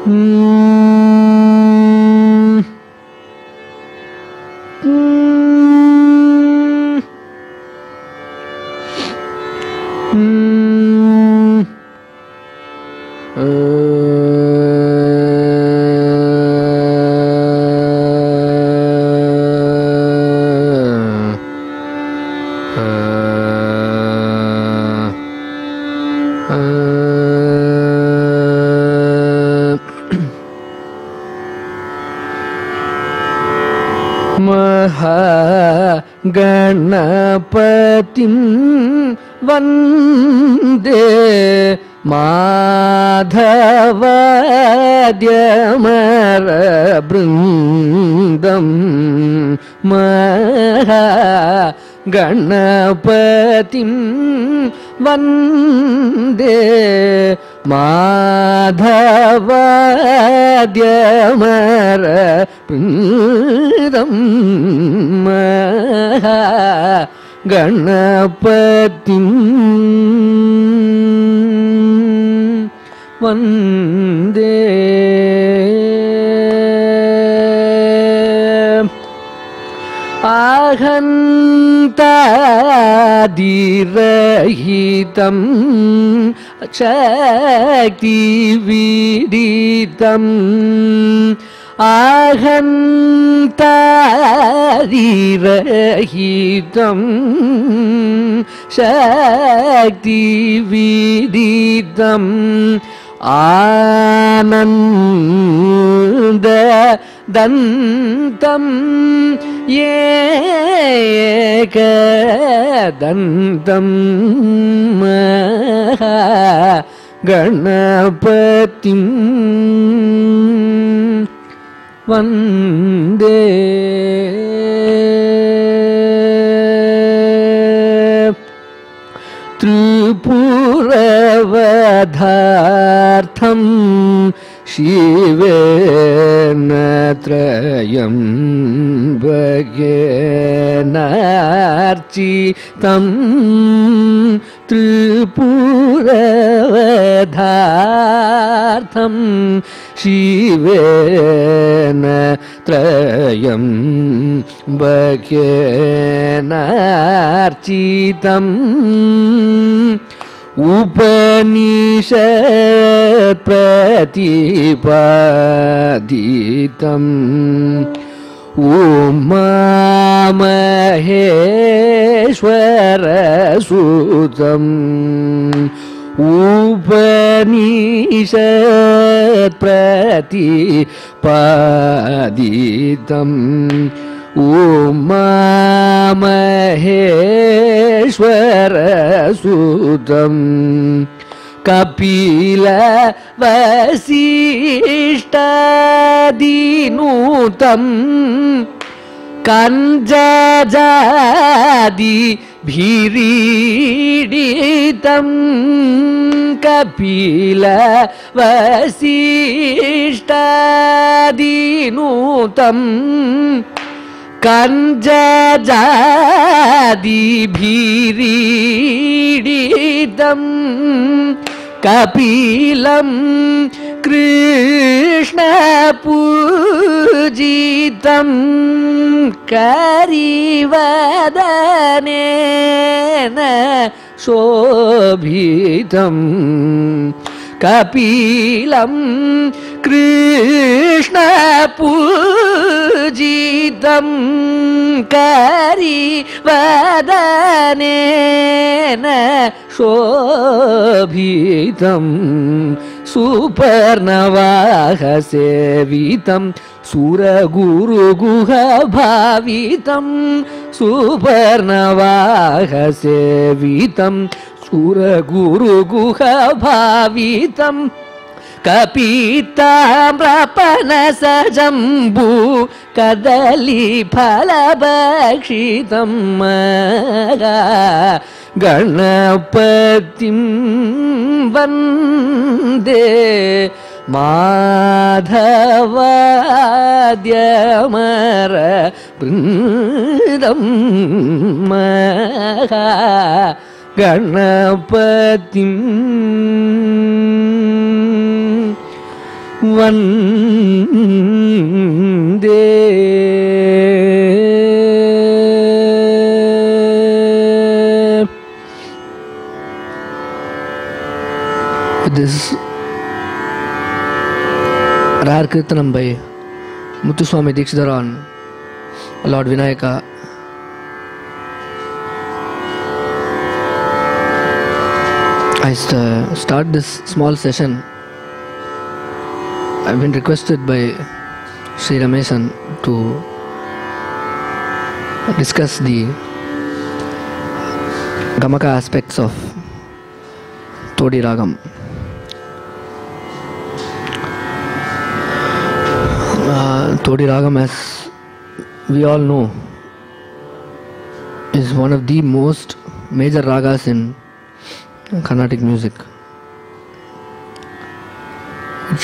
गणपतिं वन्दे माधवाद्यमरबृन्दं गणपतिं वन्दे माधवाद्यमरबृन्दं गणपतिं वन्दे आहन्तादिरहितं शक्तिविदितम् आहन्तादिरहितं शक्तिविदितम् आनन्ददन्तं एकदन्तं गणपतिं वन्दे त्रिपुरवधार्थं शिवेन त्रयम्बकेनार्चितं त्रिपुरवधार्थं शिवेन त्रयम्बकेनार्चितम् उपनिषत् प्रतिपादितम् उमामहेश्वरसुतम् उपनिषत् प्रतिपादितम् उमामहेश्वरसुतम् कपिलवसिष्ठादिनूतम् कञ्जजादिभिरीडितं कपिलवसिष्ठादिनूतम् कञ्जजादिभिरीडितं कपिलं कृष्णपूजितं करिवदनेन शोभितं कपिलं कृष्णपूजितं करिवदनेन शोभितं सुपर्णवाहसेवितं सुरगुरुगुहभावितं सुपर्णवाहसेवितं सुरगुरुगुहभावितं कपिताम्रपनसजम्बू कदलीफलभक्षितं गणपतिं वन्दे माधवाद्यमरबृन्दं गणपतिं vande. This rare Kirtanam by Muthuswami Dikshidhar on Lord Vinayaka. I start this small session. I've been requested by Sri Ramesan to discuss the Gamaka aspects of Todi Ragam. Todi Ragam, as we all know, is one of the most major ragas in Carnatic music. It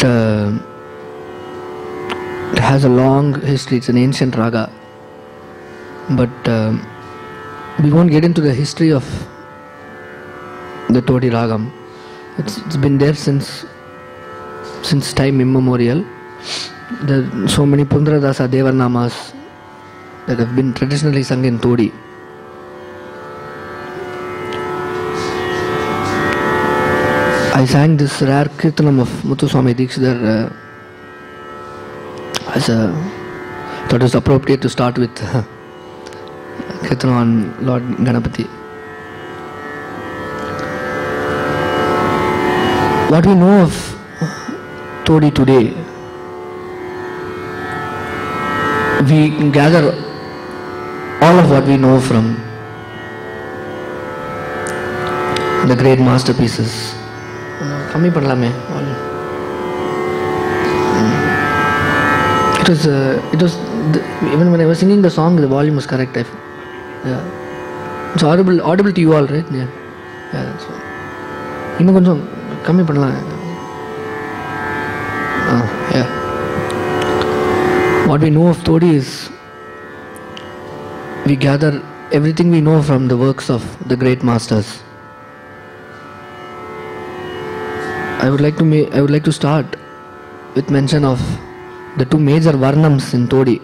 has a long history. It's an ancient raga, but we won't get into the history of the Todi Ragam. It's been there since time immemorial. There are so many Pundaradasa Devarnamas that have been traditionally sung in Todi. I sang this rare Kirtanam of Muthuswami Dikshidhar thought it was appropriate to start with Kirtanam on Lord Ganapati. What we know of Todi today, we gather all of what we know from the great masterpieces. It was even when I was singing the song, the volume was correct. Yeah. It's audible to you all, right? Yeah, that's fine. Yeah. What we know of Todi is we gather everything we know from the works of the great masters. I would like to start with mention of the two major varnams in Todi.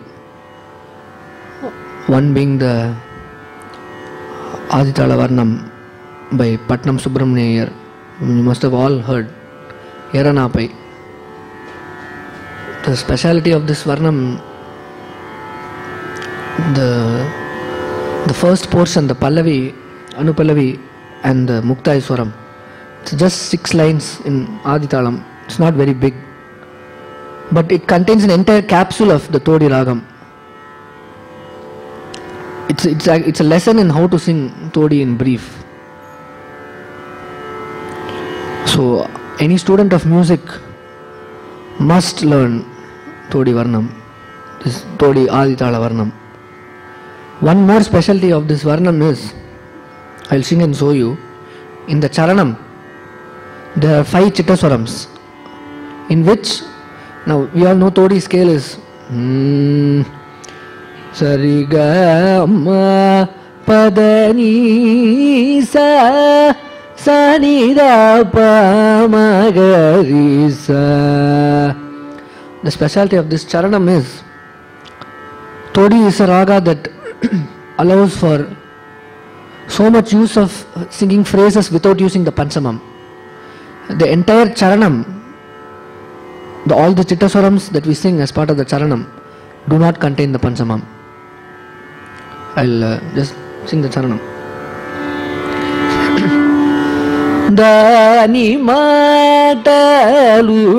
One being the Aditala Varnam by Patnam Subramaniya. You must have all heard Yaranapai. The speciality of this Varnam, the first portion, the Pallavi, Anupallavi and the Mukta Iswaram. It's just 6 lines in Aditalam. It's not very big, but it contains an entire capsule of the Todi Ragam. It's a lesson in how to sing Todi in brief. So any student of music must learn Todi Varnam, this Todi Aditala Varnam. One more specialty of this Varnam is, I'll sing and show you, in the Charanam there are 5 Chittaswarams, in which, now we all know Todi scale is Sarigama Padani Sa Sanida Pamagarisa. The specialty of this Charanam is, Todi is a raga that allows for so much use of singing phrases without using the Panchamam. The entire Charanam, all the Chittaswarams that we sing as part of the Charanam do not contain the Panchamam. I'll just sing the Charanam. Dani matalu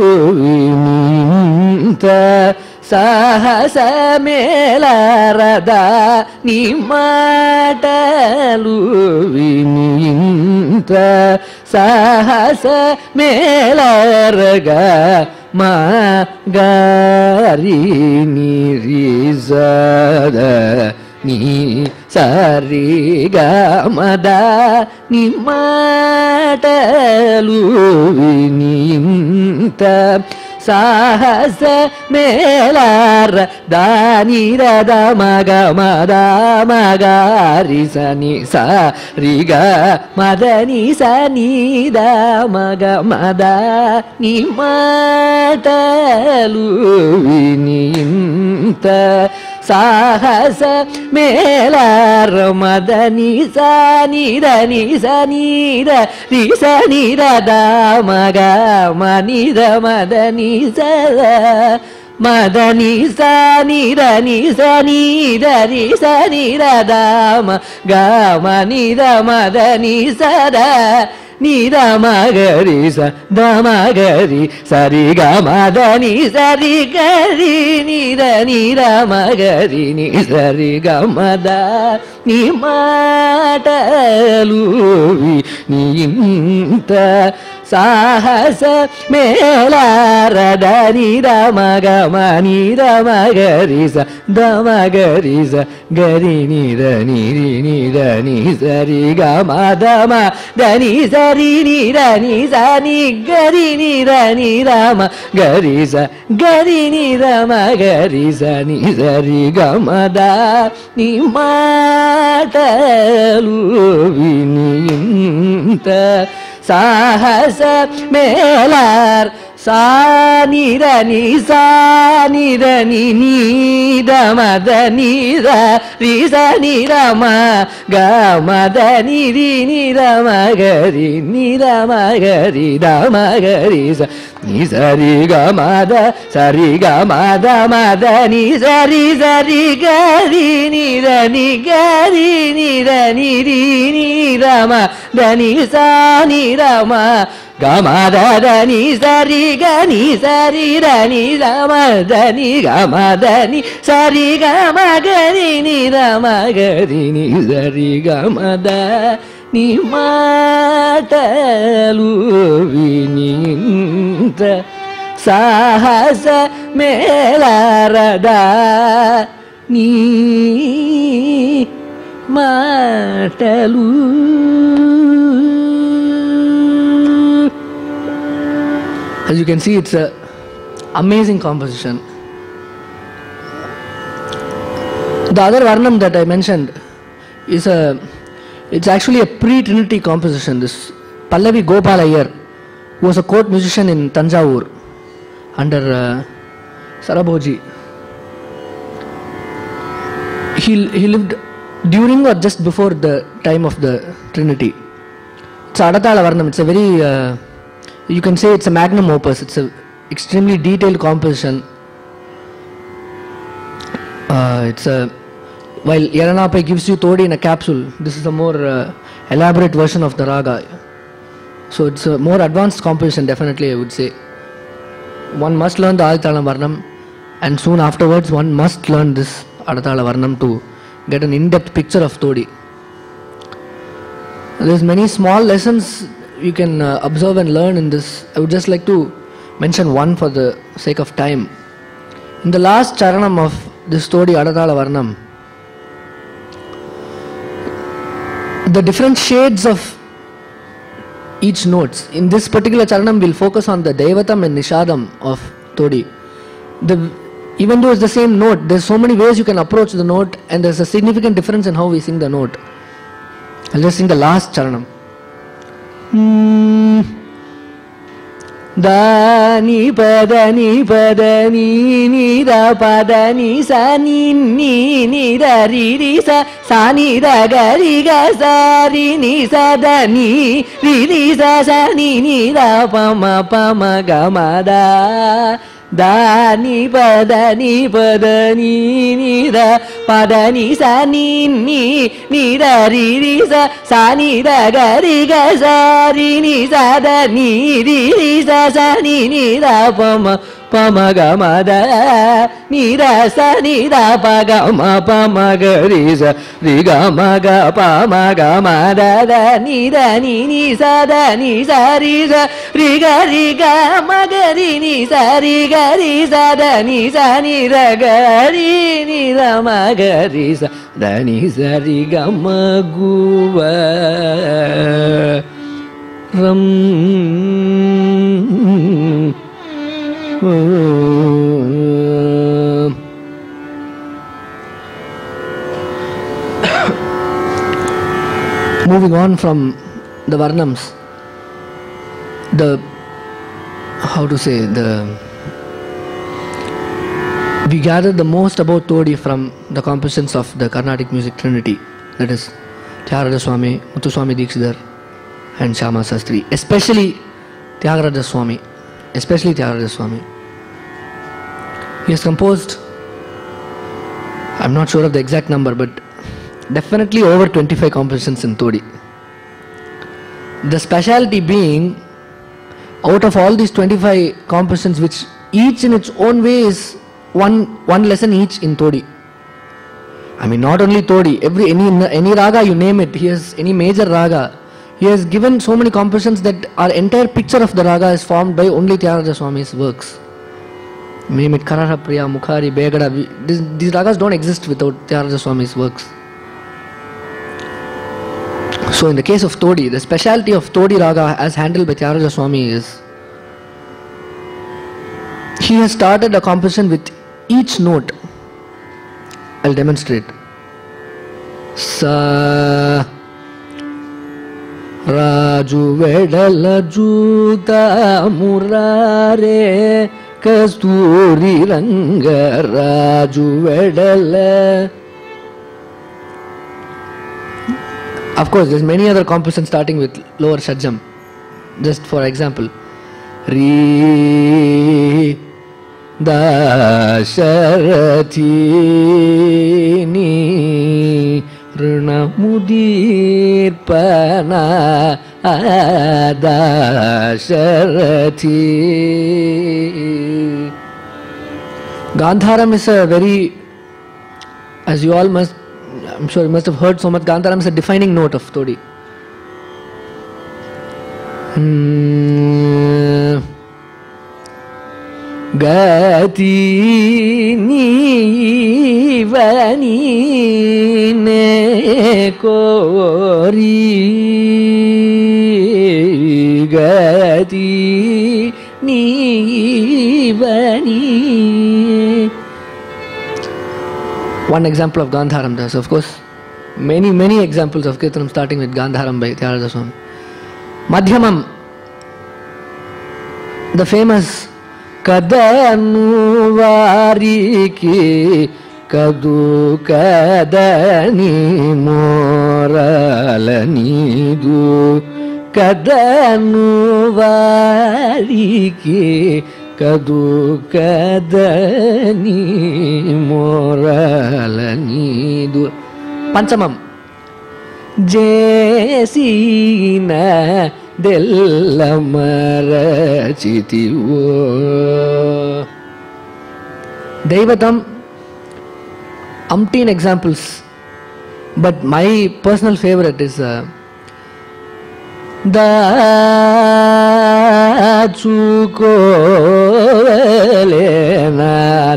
vinita sahasa melarada ni matalu vinita sahasa melaraga magari nirizada ni sarigamada ni matalu vinita ಸಾಹಸ ಮೇಲಾರ ದಾನಿ the ಮಗ ಮದ ಮಗ ರಿ ಸ ನಿ ಸ ರಿ ಗ ಮದ ನಿ ಸ ನಿ ದ ಮಗ ಮದ ನಿ ಮಾಟಲು ವಿನಿಂತ ಸಾಹಸ ಮೇಲಾರ ಮದ ನಿ ಸ ನಿ ದ ನಿ ಸ ನಿ ದ ರಿ ಸ ನಿ ದ ದ ಮಗ ಮನಿ ದ ಮದ ನಿ ಸ ಮದ ನಿ ಸ ನಿ ದ ನಿ ಸ ನಿ ದ ರಿ ಸ ನಿ ದ ದ ಮ ಗ ಮನಿ ದ ಮದ ನಿ ಸ ದ ni da ma ga ri sa da ma ga ri sa ri ga ma da ni sa ri ga ri ni da ma ga ri ni sa ri ga ma da ni ma ta lu vi ni inta ಸಾಹಸ ಮೇಲಾರದ ನೀರ ಮಗ ಮನಿರ ಮಗರಿಸ the ಮಗರಿಸ ಗರಿ ನೀರ ನೀರಿ ನೀರ ನೀ ಸರಿ ಗ ಮದ ಮ ಧನಿ ಸರಿ ನೀರ ನೀ ಸ ನೀ ಗರಿ ನೀರ ನೀರ ಮ ಗರಿಸ ಗರಿ ನೀರ ಮಗರಿಸ ನೀ ಸರಿ ಗ ಮದ ನಿ ಮಾಟಲು ವಿನಿಂತ ಸಾಹಸ ಮೇಲಾರ್ ಸಾ ನೀರ ನೀ ಸಾ ನೀರ ನೀ ನೀದ ಮದ ನೀರ ರೀ ಸ ನೀರ ಮ ಗ ಮದ ನೀರಿ ನೀರ ಮಗರಿ ನೀರ ಮಗರಿ ದ ಮಗರಿ ಸ ನೀ ಸರಿ ಗ ಮದ ಸರಿ ಗ ಮದ ಮದ ನೀ ಸರಿ ಸರಿ ಗರಿ ನೀರ ನೀ ಗರಿ ನೀರ ನೀರಿ ನೀರ ಮ ದ ನೀ ಸಾ ನೀರ ಮ ಗ ಮ ದ ದ ನೀ ಸರಿ ಗ ನೀ ಸರಿ ರ ನೀ ದ ಮ ದ ನೀ ಗ ಮ ದ ನೀ ಸರಿ ಗ ಮ ಗರಿ ನೀ ದ ಮ ಗರಿ ನೀ ಸರಿ ಗ ಮ ದ ನೀ ಮಾಟಲು ವಿನಿಂತ ಸಾಹಸ ಮೇಲಾರದ ನೀ ಮಾಟಲು. As you can see, it's an amazing composition. The other Varnam that I mentioned is it's actually a pre-Trinity composition. This Pallavi Gopal Iyer, who was a court musician in Tanjavur under Sarabhoji. He lived during or just before the time of the Trinity. It's Adathala Varnam. It's a very you can say it's a magnum opus. It's a extremely detailed composition. It's a while Yaranapai gives you Todi in a capsule, this is a more elaborate version of the raga. So it's a more advanced composition, definitely I would say. One must learn the Adithala Varnam, and soon afterwards one must learn this Adathala Varnam to get an in-depth picture of Todi. There's many small lessons you can observe and learn in this. I would just like to mention one for the sake of time. In the last charanam of this Todi Adathala Varnam, the different shades of each notes. In this particular charanam, we'll focus on the Devatam and Nishadam of Todi. Even though it's the same note, there's so many ways you can approach the note, and there's a significant difference in how we sing the note. I'll just sing the last charanam. Da ni pada ni ni da pada ni sa ni da ri sa ni da ga ri ga sa ri ni sa da ni ri sa ni da pa ma ga ma da da ni pada ni da pada ni sa ni da ri sa ni da ga ri ga sa ri ni sa da ni ri sa ni da pa ma ga ma da ni da sa ni da pa ga ma ga ri ga ma ga pa ma ga ma da ni sa da ni sa ri ga ma ga ri ni sa ri ga ri sa da ni ra ga ri ni ra ma ga ri sa da ni sa ri ga ma gu va ram Moving on from the Varnams, we gathered the most about Todi from the compositions of the Carnatic music trinity, that is Tyagaraja Swami, Muthuswami Dikshidhar and Shyama Sastri, especially Tyagaraja Swami. He has composed, I'm not sure of the exact number, but definitely over 25 compositions in Todi. The speciality being, out of all these 25 compositions, which each in its own way is one lesson each in Todi. I mean, not only Todi, any raga you name it, he has any major raga. He has given so many compositions that our entire picture of the raga is formed by only Tyagaraja Swami's works. Name it Karara Priya, Mukhari, Begada. These ragas don't exist without Tyagaraja Swami's works. So in the case of Todi, the speciality of Todi raga as handled by Tyagaraja Swami is, he has started a composition with each note. I'll demonstrate. Sa Raju Vedala Juta Murare Kasturi Ranga Raju Vedala. Of course, there's many other compositions starting with lower shadjam. Just for example, Ri Dasarathi Ni Runamudir Pana Dasarathi. Gandharam is a very, as you all must, I'm sure you must have heard so much, Gandharam is a defining note of Todi. Gati ni vani ne kori, Gati ni vani. One example of Gandharam. There's of course many examples of Kirtanam starting with Gandharam by Tyagaraja Swami. Madhyamam, the famous Kadanu Variki Kadu Kadani Moralanidu Kadanu Variki Kadu Kadani Moralanidu. Panchamam, Jesina Della Marachitivo. Devatam, umpteen examples, but my personal favorite is Dachuko Velena,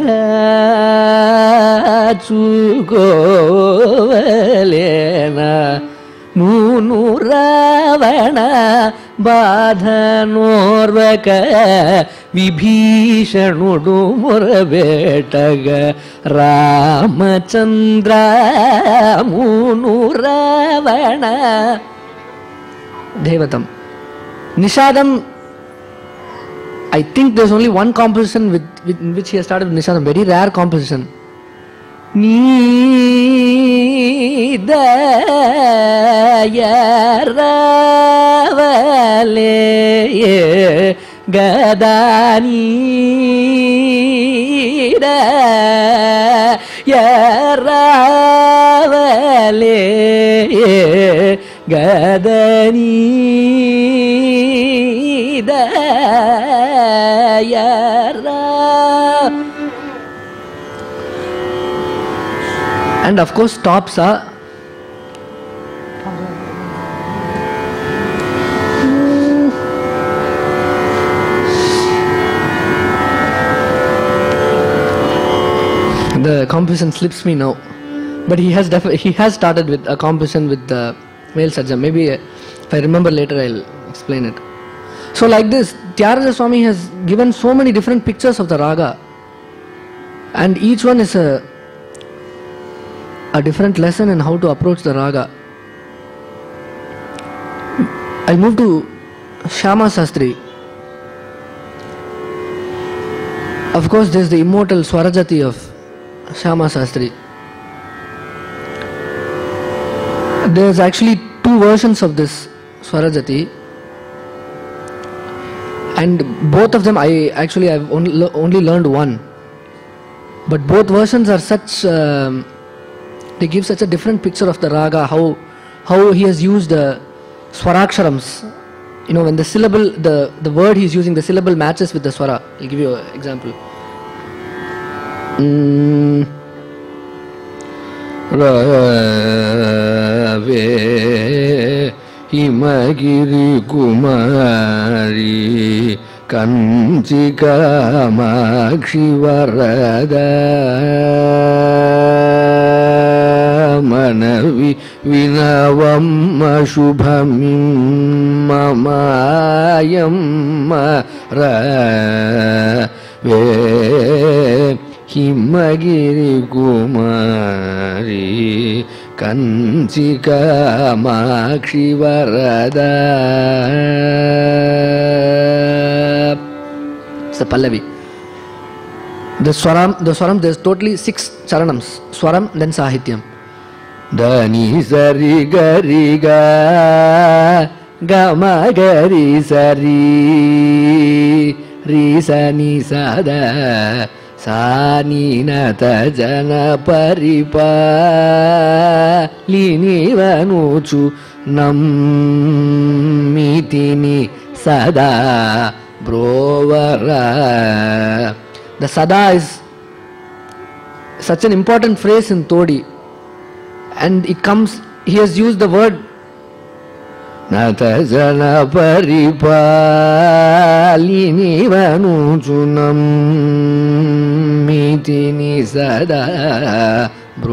Dachuko Velena, Nunu Ravana Badhanorvaka Vibhishanudu Muravetaga Ramachandra Munu Ravana. Devatam. Nishadam, I think there's only one composition in which he has started with Nishadam, very rare composition. Nidayaravale Gadani Yaravale Gadani Dayara. And of course tops are the composition slips me now, but he has started with a composition with the male sajjam. Maybe if I remember later I'll explain it. So like this, Tyagaraja Swami has given so many different pictures of the raga, and each one is a different lesson in how to approach the raga. I'll move to Shyama Sastri. Of course, there's the immortal Swarajati of Shyama Sastri. There's actually two versions of this Swarajati, and both of them I've only learned one. But both versions are such, they give such a different picture of the raga, how he has used swaraksharams. You know, when the syllable, the word he is using, the syllable matches with the swara. I'll give you an example. Rave Himagiri Kumari Kanchika Makshi Varada Manavi Vinavam Shubhamim Mamayam Rave Himagiri Kumari Kanchika Makshi Varada. It's the Pallavi. The Swaram, there's totally 6 charanams. Swaram, then Sahityam. Dani Sari Gari Ga Gama Gari Sari Risa Ni Sada Sani Nata Jana Paripa Lini Vanuchu Nammitini Sada Brovara. The Sada is such an important phrase in Todi, and it comes, he has used the word Nata Jana Paripalini Vanuchunam Mitini Sada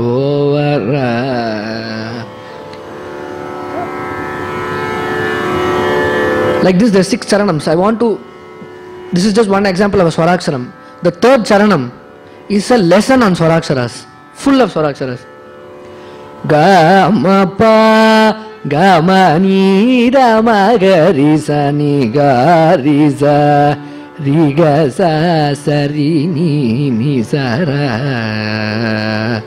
Brovara. Like this, there are 6 charanams. This is just one example of a swaraksharam. The third charanam is a lesson on swaraksharas, full of swaraksharas. Gama pa Gama ni Rama Gari sa ni Gari sa Riga sa Sari ni Sara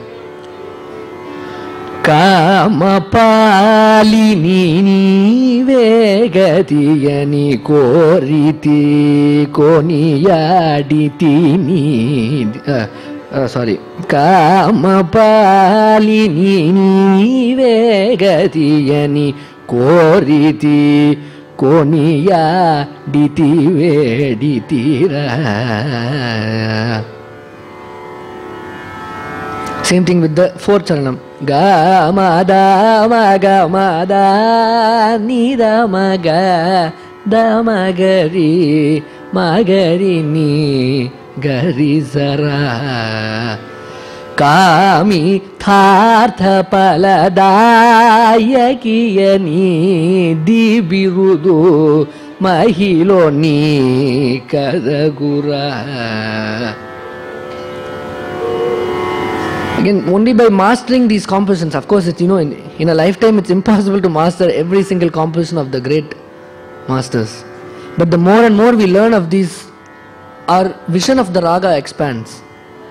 Kama Pali ni Vegati yani Koriti Koni Yaditi ni sorry. Kama Pali ni Vegati yani Koriti Koniya Diti Veditira. Same thing with the 4th charanam. Gamada Magamada Nidamaga Damagari Magarini Garizara Kami Thartha Paladayakiyani Dibirudu Mahiloni Kadagura. Again, only by mastering these compositions, of course, it's, in a lifetime it's impossible to master every single composition of the great masters. But the more and more we learn of these, our vision of the raga expands.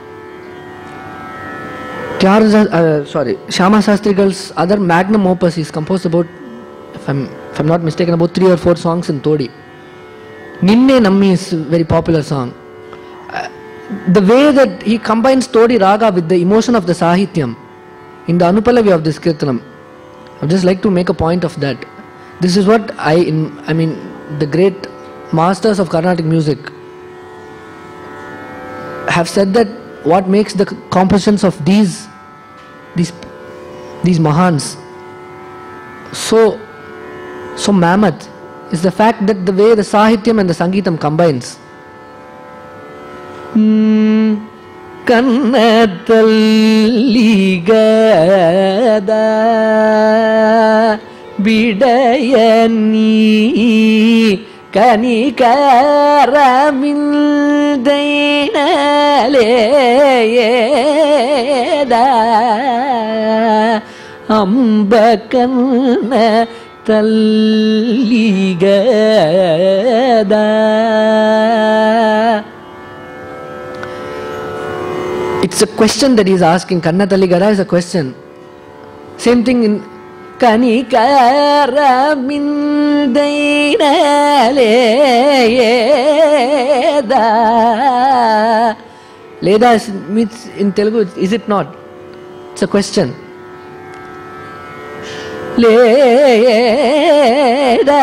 Shyama Sastrigal's other magnum opus is composed about, if I'm not mistaken, about 3 or 4 songs in Todi. Ninne Nammi is a very popular song. The way that he combines Todi Raga with the emotion of the Sahityam in the Anupallavi of this Kirtanam, I would just like to make a point of that. This is what the great masters of Carnatic music have said, that what makes the compositions of these Mahans so mammoth is the fact that the way the Sahityam and the Sangeetam combines. Kannatalli gada bidayani கனிகரமில்தைனலேயேதா அம்பகன்ன தல்லிகதா. It's a question that he is asking. Kanna Talligada is a question. Same thing in Kanikaramidainaleda. Leda means in Telugu, is it not? It's a question. Leda.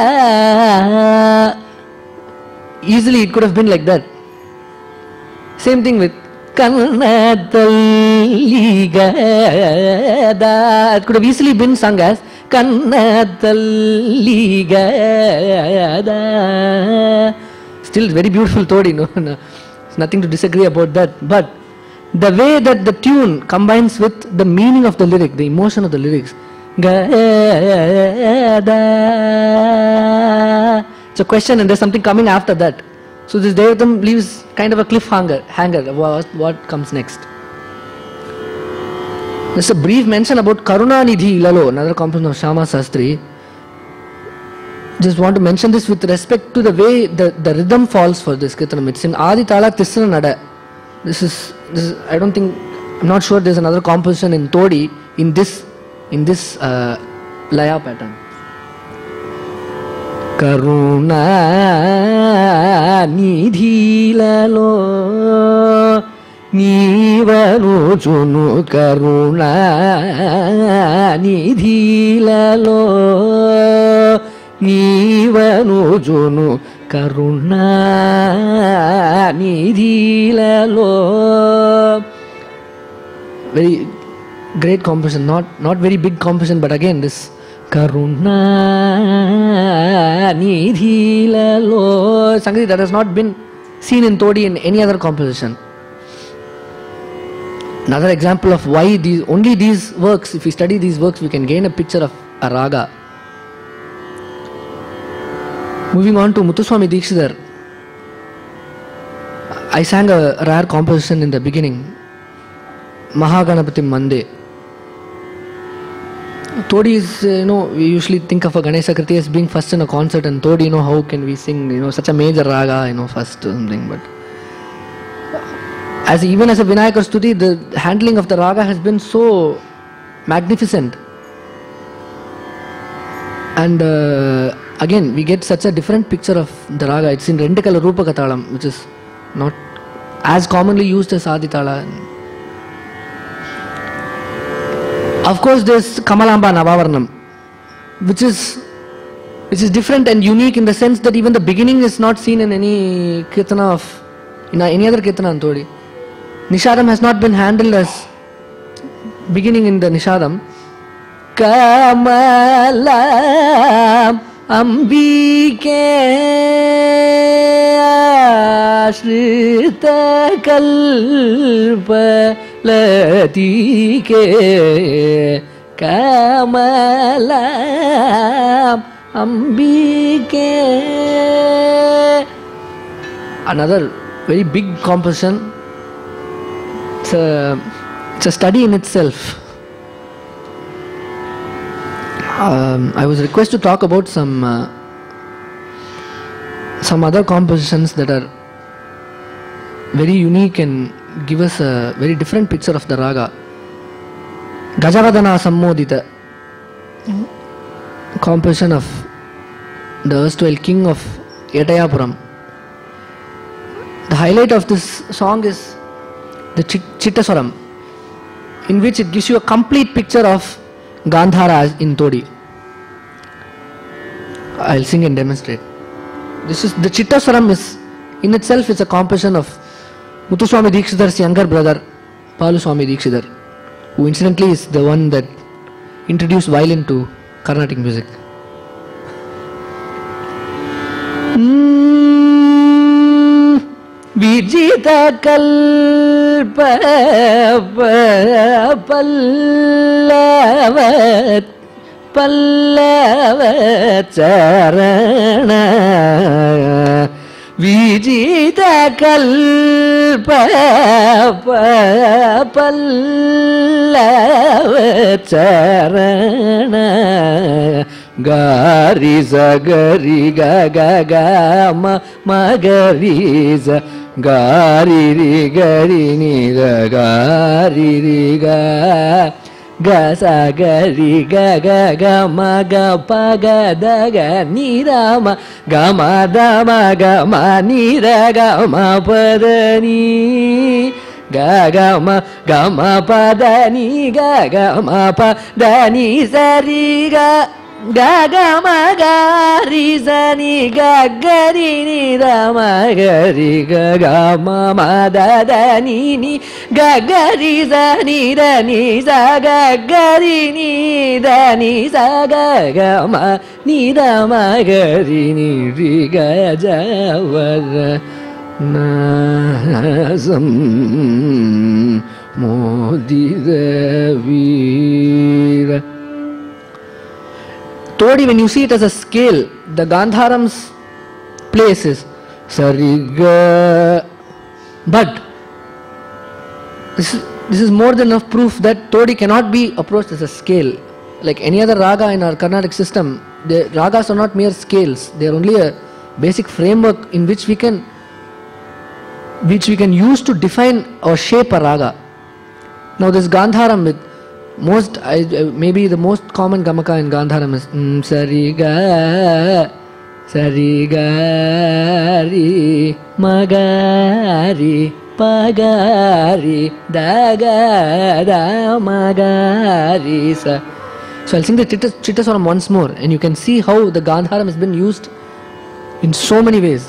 Easily it could have been like that. Same thing with Kannatalligada. It could have easily been sung as Kannatalligada. Still very beautiful Todi, no? There's nothing to disagree about that. But the way that the tune combines with the meaning of the lyric, the emotion of the lyrics, Gada. It's a question and there's something coming after that. So this Devatam leaves kind of a cliffhanger. What comes next? There's a brief mention about Karunanidhi Ilalo, another composition of Shyama Sastry. Just want to mention this with respect to the way the rhythm falls for this Kirtanam. It's in Adi Tala Tisra Nada. This is I don't think, I'm not sure there's another composition in Todi in this Laya pattern. Karunanidhilalo Nivanuchunu Karunanidhilalo Nivanuchunu Karunanidhilalo. Very great composition, not very big composition, but again this Karunanidhilalo, Sangeet that has not been seen in Todi in any other composition. Another example of why only these works, if we study these works, we can gain a picture of a raga. Moving on to Muthuswami Dikshidhar. I sang a rare composition in the beginning, Mahaganapati Mande. Todi is, we usually think of a Ganesha Kriti as being first in a concert, and Todi, how can we sing, such a major raga, first or something. But even as a Vinayaka Stuti, the handling of the raga has been so magnificent. And again, we get such a different picture of the raga. It's in Rendikala Rupa Katalam, which is not as commonly used as Aditala. Of course, there's Kamalamba Navavarnam, which is different and unique in the sense that even the beginning is not seen in any kirtana in any other kirtana in Todi. Nishadam has not been handled as beginning in the Nishadam. Kamalam Ambike Ashrita Kalpa Latike Kamalam Ambike. Another very big composition. It's a study in itself. I was requested to talk about some other compositions that are very unique and give us a very different picture of the raga. Gajavadana Sammodita, composition of the erstwhile king of Etayapuram. The highlight of this song is the Chittaswaram, in which it gives you a complete picture of Gandhara in Todi. I'll sing and demonstrate. This is the Chittaswaram is in itself is a composition of Muthuswami Dikshidhar's younger brother Paluswami Dikshidhar, who incidentally is the one that introduced violin to Carnatic music. Vijita kalpa pallavat Pallava சரண விஜித கல்ப பல்லவ சரண காரி சகரி ககம மகரிச காரி ரி கரி நிர காரி ரி கசகரி ககம பகதக நிரம கம தம கம நிர கம பதனி ககம கம பதனி ககம பதனி சரி ககம கரி சனி கரி நிரம கரி ககம மதனி நி கரி சனி தனி சகரி நீதனி சகம நிரம கரி நிரி கஜவர நாசம் மோதிர வீர. Todi, when you see it as a scale, the Gandharam's place is Sariga. But this is more than enough proof that Todi cannot be approached as a scale. Like any other raga in our Carnatic system, the ragas are not mere scales. They are only a basic framework in which we can use to define or shape a raga. Now this Gandharam with maybe the most common gamaka in Gandharam is Sariga, Sarigari, Magari, Pagari, Dagada, Magari. So I'll sing the Chittaswaram once more, and you can see how the Gandharam has been used in so many ways.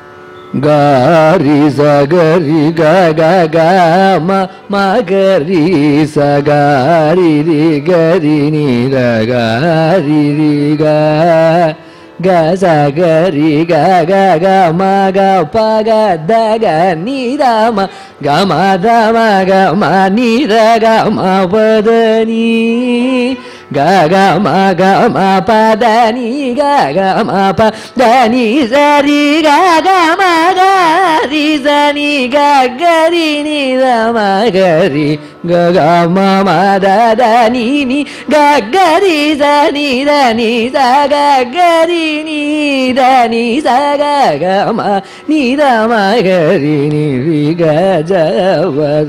Gari sagari ga ga ga ma gari sagari ri gari ni ra gari ri ga ga sagari ga ga ga ma ga pa ga da ga ni ra ma ga ma da ma ni ra ga ma pa da ni ga ga ma pa da ni ga ga ma pa da ni sa ri ga ga ma ga ri sa ni ga ga ri ni ra ma ga ri ga ga ma da da ni ga ga ri sa ni da ni sa ga ga ri ni da ni sa ga ga ma ni da ma ga ri ni ri ga ja va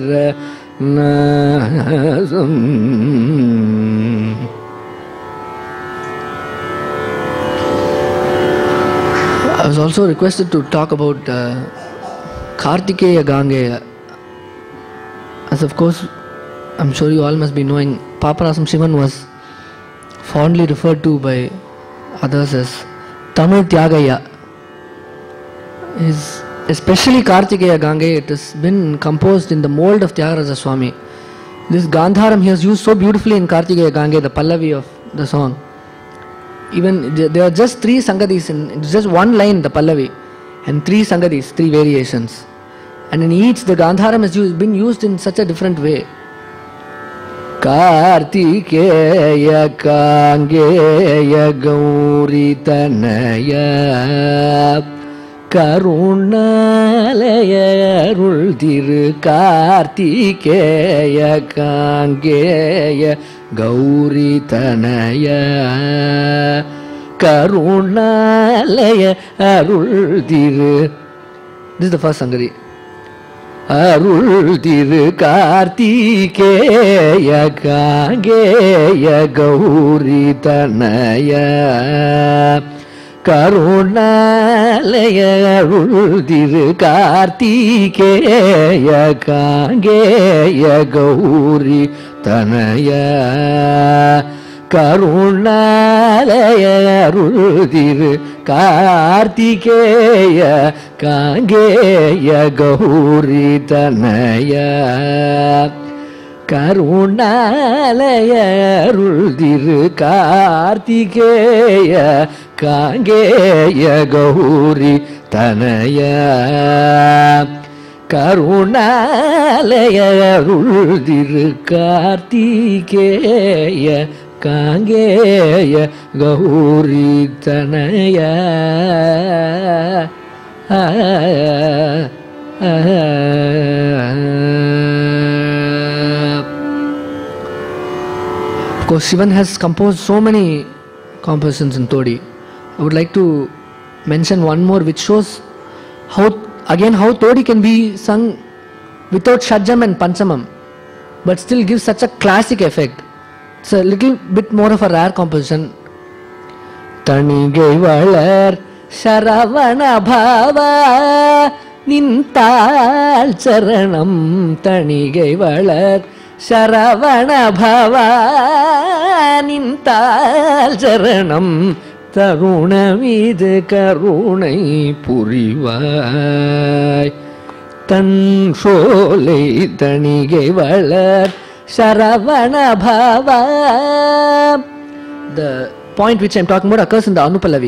na sum. I was also requested to talk about Kartikeya Gangeya. As of course, I'm sure you all must be knowing, Papanasam Shivan was fondly referred to by others as Tamil Tyagaya. Especially Kartikeya Gangeya, it has been composed in the mold of Tyagaraja Swami. This Gandharam he has used so beautifully in Kartikeya Gangeya, the Pallavi of the song. Even there are just 3 sangadis in just one line, the Pallavi, and 3 sangadis, 3 variations. And in each, the Gandharam has been used in such a different way. Kartikeya Gangeya Gauri Tanaya Karunalaya Arul Thiru Kartikeya Gangeya Gauri Tanaya Karunalaya Arul Thiru. This is the first Sangari. Arul Thiru Kartikeya Gangeya Gauri Tanaya Karunalaya Arul Thiru Kartikeya Gangeya Gauri Tanaya Karunalaya Arul Thiru Kartikeya Gangeya Gauri Tanaya Karunalaya Arul Thiru Kartikeya Gangeya Gauri Tanaya Karunalaya Arul Thiru Kartikeya Kangeya Gowri தனய Of course, Shivan has composed so many compositions in Todi. I would like to mention one more which shows how Todi can be sung without Shadjam and Panchamam, but still gives such a classic effect. It's a little bit more of a rare composition. Tanigai valar Sharavana bhava Nintal charanam Tanigai valar Sharavana bhava Nintal charanam Tarunamidu karunai purivai Tan sholai tanigai valar Sharavana bhava. The point which I am talking about occurs in the Anupallavi.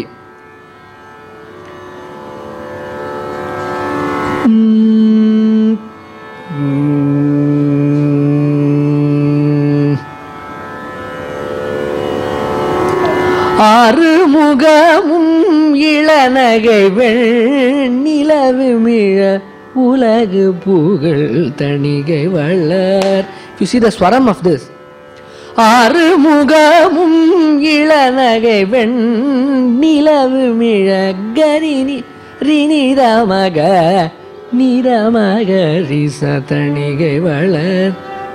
ஆறுமுகமும் இளநகை வெண்ணிலவு மிழ உலகு புகழ் தணிகை வளர். If you see the swaram of this, ஆறுமுகமும் இளநகை வெண்ணிலவு மிழ கரினி ரினிதமக நிரமக ரிச தணிகை வளர்.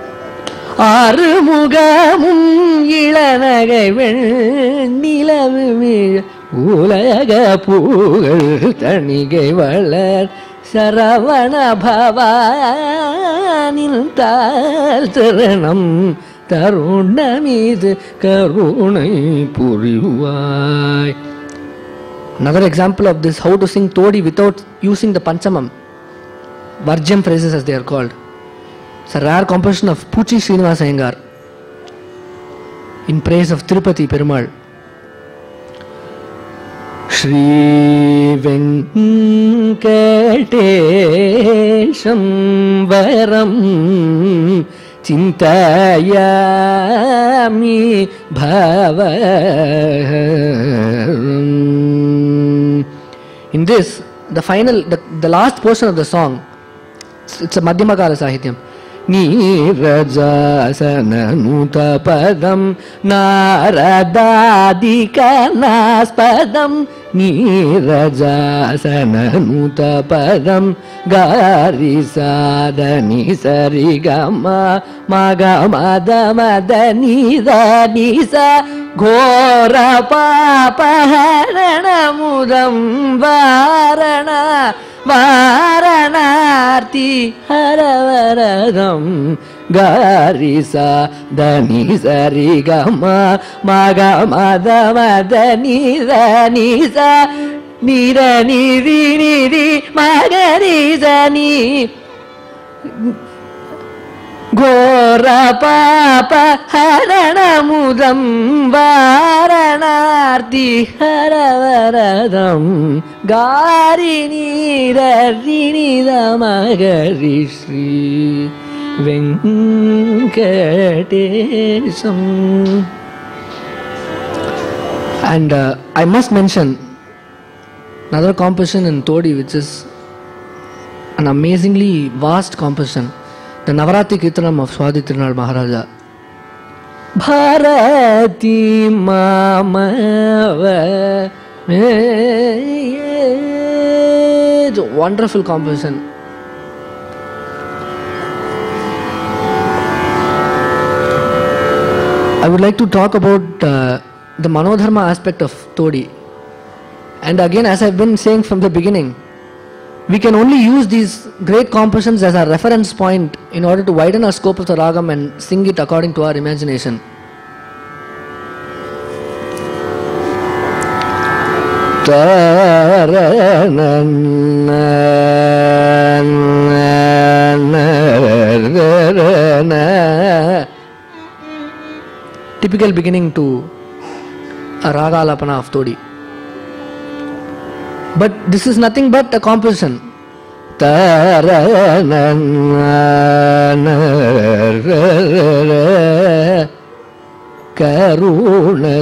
ஆறுமுகமும் இளநகை வெண்ணிலவு மிழ உலக புகழ் தணிகை வளர். சரவண பவானில் தாழ் சரணம் தருணமீது கருணை புரிவாய். Another example of this, how to sing Todi without using the Panchamam, Varjam phrases as they are called. It's a rare composition of Puchi Srinivasa Iyengar in praise of Tirupati Perumal. Shri Venkatesham Varam Chintayami Bhavaram. In this, the last portion of the song, it's a Madhyamakala Sahityam. Nirajasananuta-padam Naradadika-naspadam Nirajasananuta-padam Garisadani-sarigama Magamadamadanida-nisa Ghora-papaharanamudam varana Varanarti Haravaradam Garisa Dani Sarigama Magamadamada-ni Nira Niri Magarisa-ni Gora Papa Haranamudam Varanarti Haravaradam Garini Rarinidamagari Shri Venkatesham. And I must mention another composition in Todi which is an amazingly vast composition, the Navaratri Kirtanam of Swadhi Tirunal Maharaja. Bharati Mamava. It's a wonderful composition. I would like to talk about the Manodharma aspect of Todi. And again, as I've been saying from the beginning, we can only use these great compositions as our reference point in order to widen our scope of the ragam and sing it according to our imagination. Typical beginning to a raga alapana of Todi. But this is nothing but a composition. karuna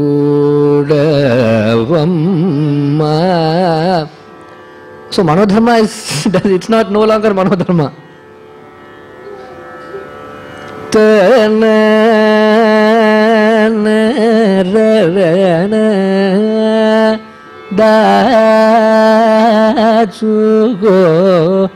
judavamma. So Manodharma is, it's not no longer Manodharma. Dachugo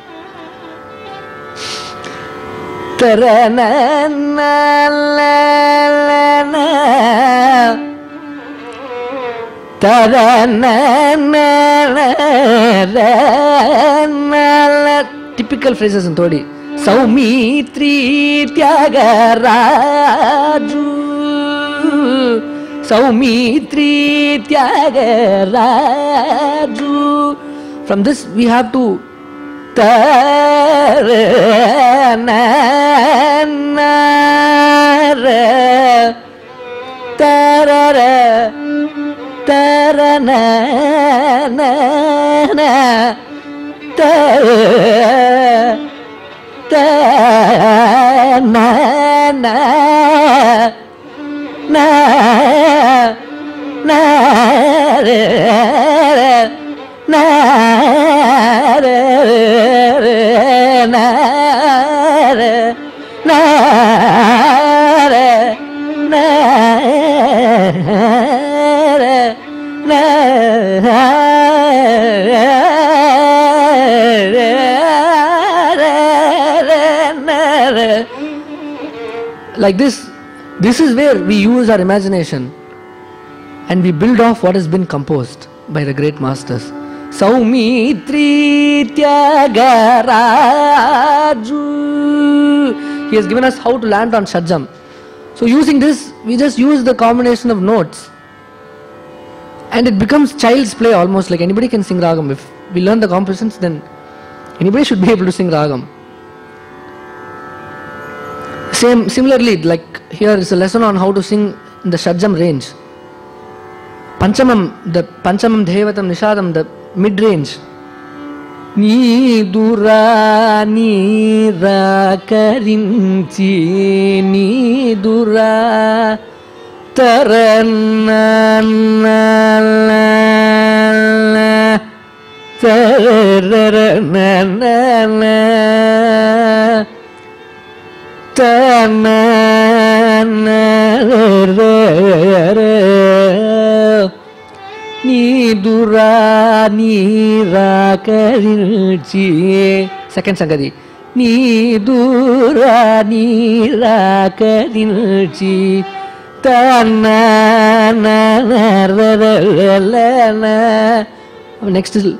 typical phrases in Todi. Saumitri Tyagaraju, Saumitri Tyagaraju. From this we have to like this. This is where we use our imagination and we build off what has been composed by the great masters. Saumitri Tyagaraju. He has given us how to land on Shadjam. So using this, we just use the combination of notes and it becomes child's play almost, like anybody can sing Ragam. If we learn the compositions, then anybody should be able to sing Ragam. Similarly, like here is a lesson on how to sing in the Shadjam range. Panchamam, the Panchamam, Devatam, Nishadam, the mid range. Ni dura ni ra karinchi ni dura taranna taranna ni dura ni ra karinchi. Second Sangati. Ni dura ni ra karinchi tanna. Next is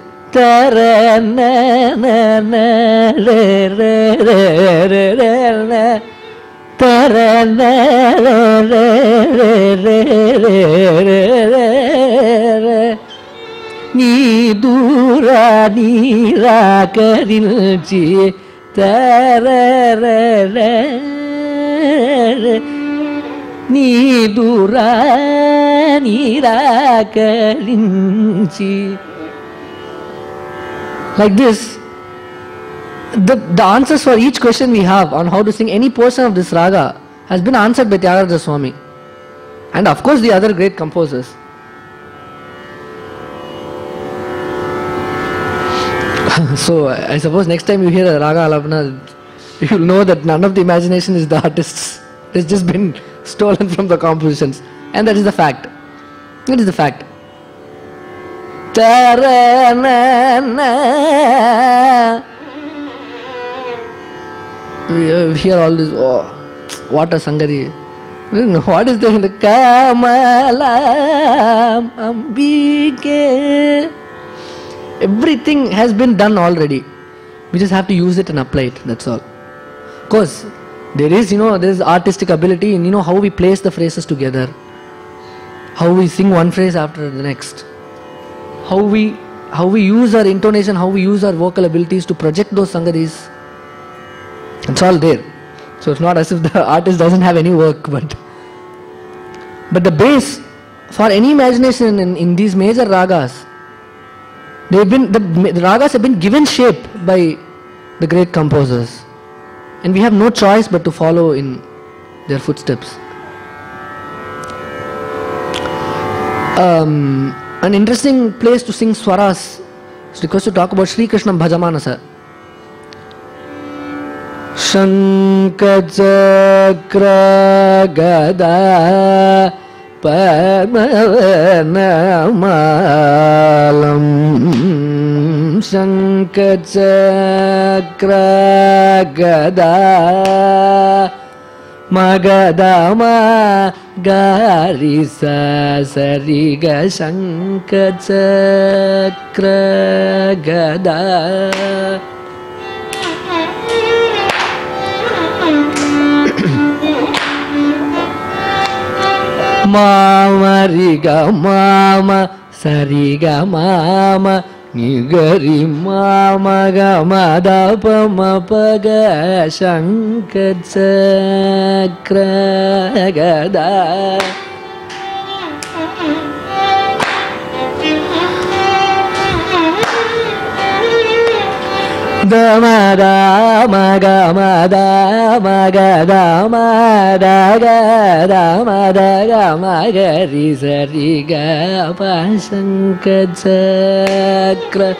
ni dura ni ra karinchi ni dura ni ra karinchi. Like this, the answers for each question we have on how to sing any portion of this raga has been answered by Tyagaraja Swami and of course the other great composers. So I suppose next time you hear a raga alapana, you will know that none of the imagination is the artist's. It's just been stolen from the compositions, and that is the fact. That is the fact. We hear all this. Oh, what a Sangari. What is the Kamalam Ambike? Everything has been done already. We just have to use it and apply it. That's all. Of course, there is, there is artistic ability in, how we place the phrases together. How we sing one phrase after the next. How we use our intonation, how we use our vocal abilities to project those sangadis. It's all there. So it's not as if the artist doesn't have any work, but the base for any imagination in these major ragas, the ragas have been given shape by the great composers, and we have no choice but to follow in their footsteps. An interesting place to sing swaras is because to talk about Sri Krishna Bhajamanasa. Shankachakra Gada Padmavanamalam Shankachakra Gada Magadama Garisa Sariga Shankachakra Gada Mama Riga Mama Sariga Mama Nigari Mama Gama Dapama Paga Shankachakra Gada Dama Dama Gama Dama Dama Daga Dama Daga Magari Sariga Shankachakra.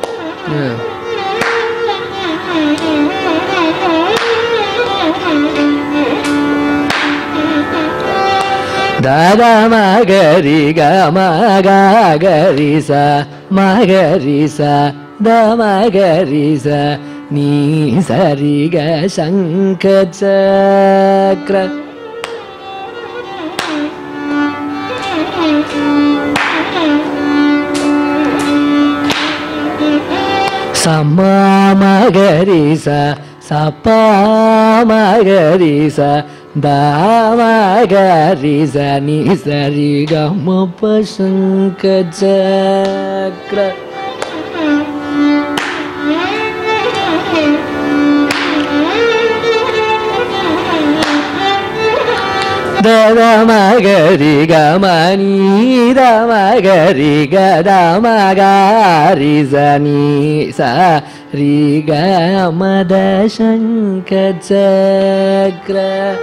Dada Magari Gama Gagarisa Magarisa Damagarisa Ni Sariga Shankachakra. Sama Magarisa Sapa Magarisa Damagarisa Ni Sariga Mapa Shankachakra. Damagari Gamani Damagari Gadamagari Zani Sa Rigamada Shankachakra.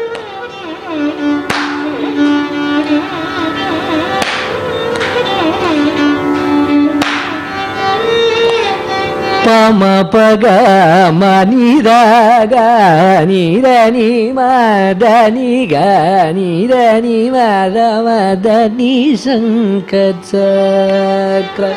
Pama paga mani daga ni dani madani gani dani madani Shankachakra.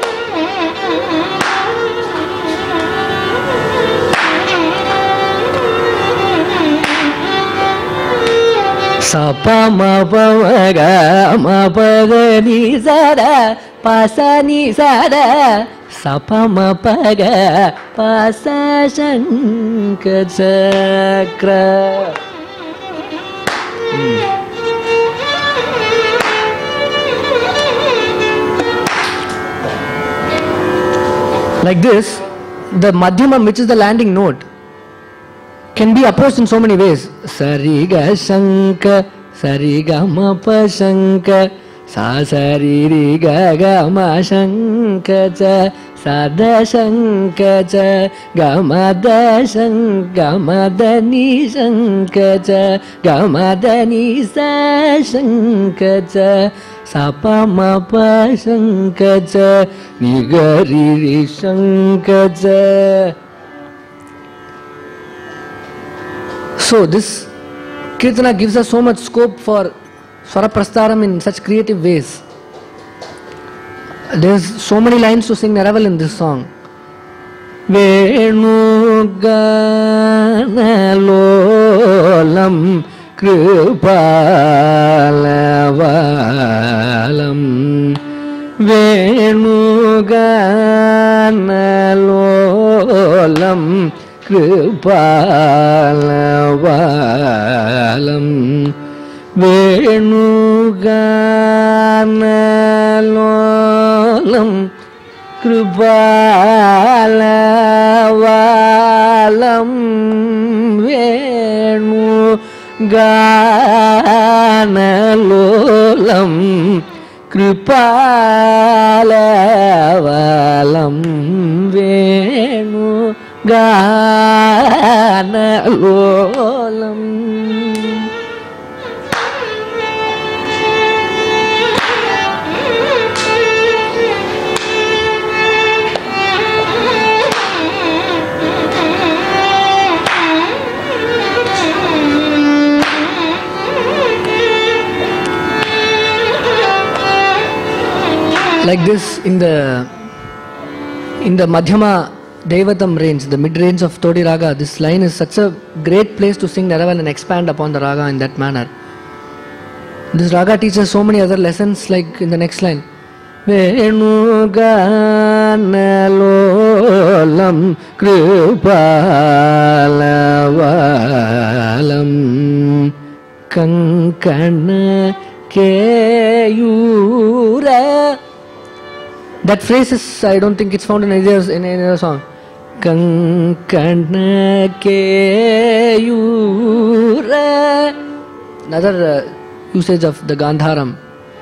Sapa ma pamaga ma pagani sada pasani sada. Sapa ma paga pasa Shankachakra. Like this, the madhyamam, which is the landing note, can be approached in so many ways. Sariga Shanka, Sariga Mapa Shanka, Sa Saririga Gama Shankacha, Sada Shankacha, Gamada Gamadani Shankacha, Gamadani Sa Shankacha, Sapa Mapa Shankacha, Nigari Shankacha. So this Kirtana gives us so much scope for Swaraprastaram in such creative ways. There's so many lines to sing Neraval in this song. Venuganalolam Kripalavalam Venuganalolam Kripalavalam Venuganalolam Kripalavalam Venuganalolam Kripalavalam Venuganalolam. Like this in the Madhyama Devatam range, the mid range of Todi Raga, this line is such a great place to sing Neraval and expand upon the Raga in that manner. This Raga teaches so many other lessons, like in the next line. Venuganalam Kripalavalam Kankana Keyura. That phrase is, I don't think it's found in any other song. Kankana Keyura. Another usage of the Gandharam.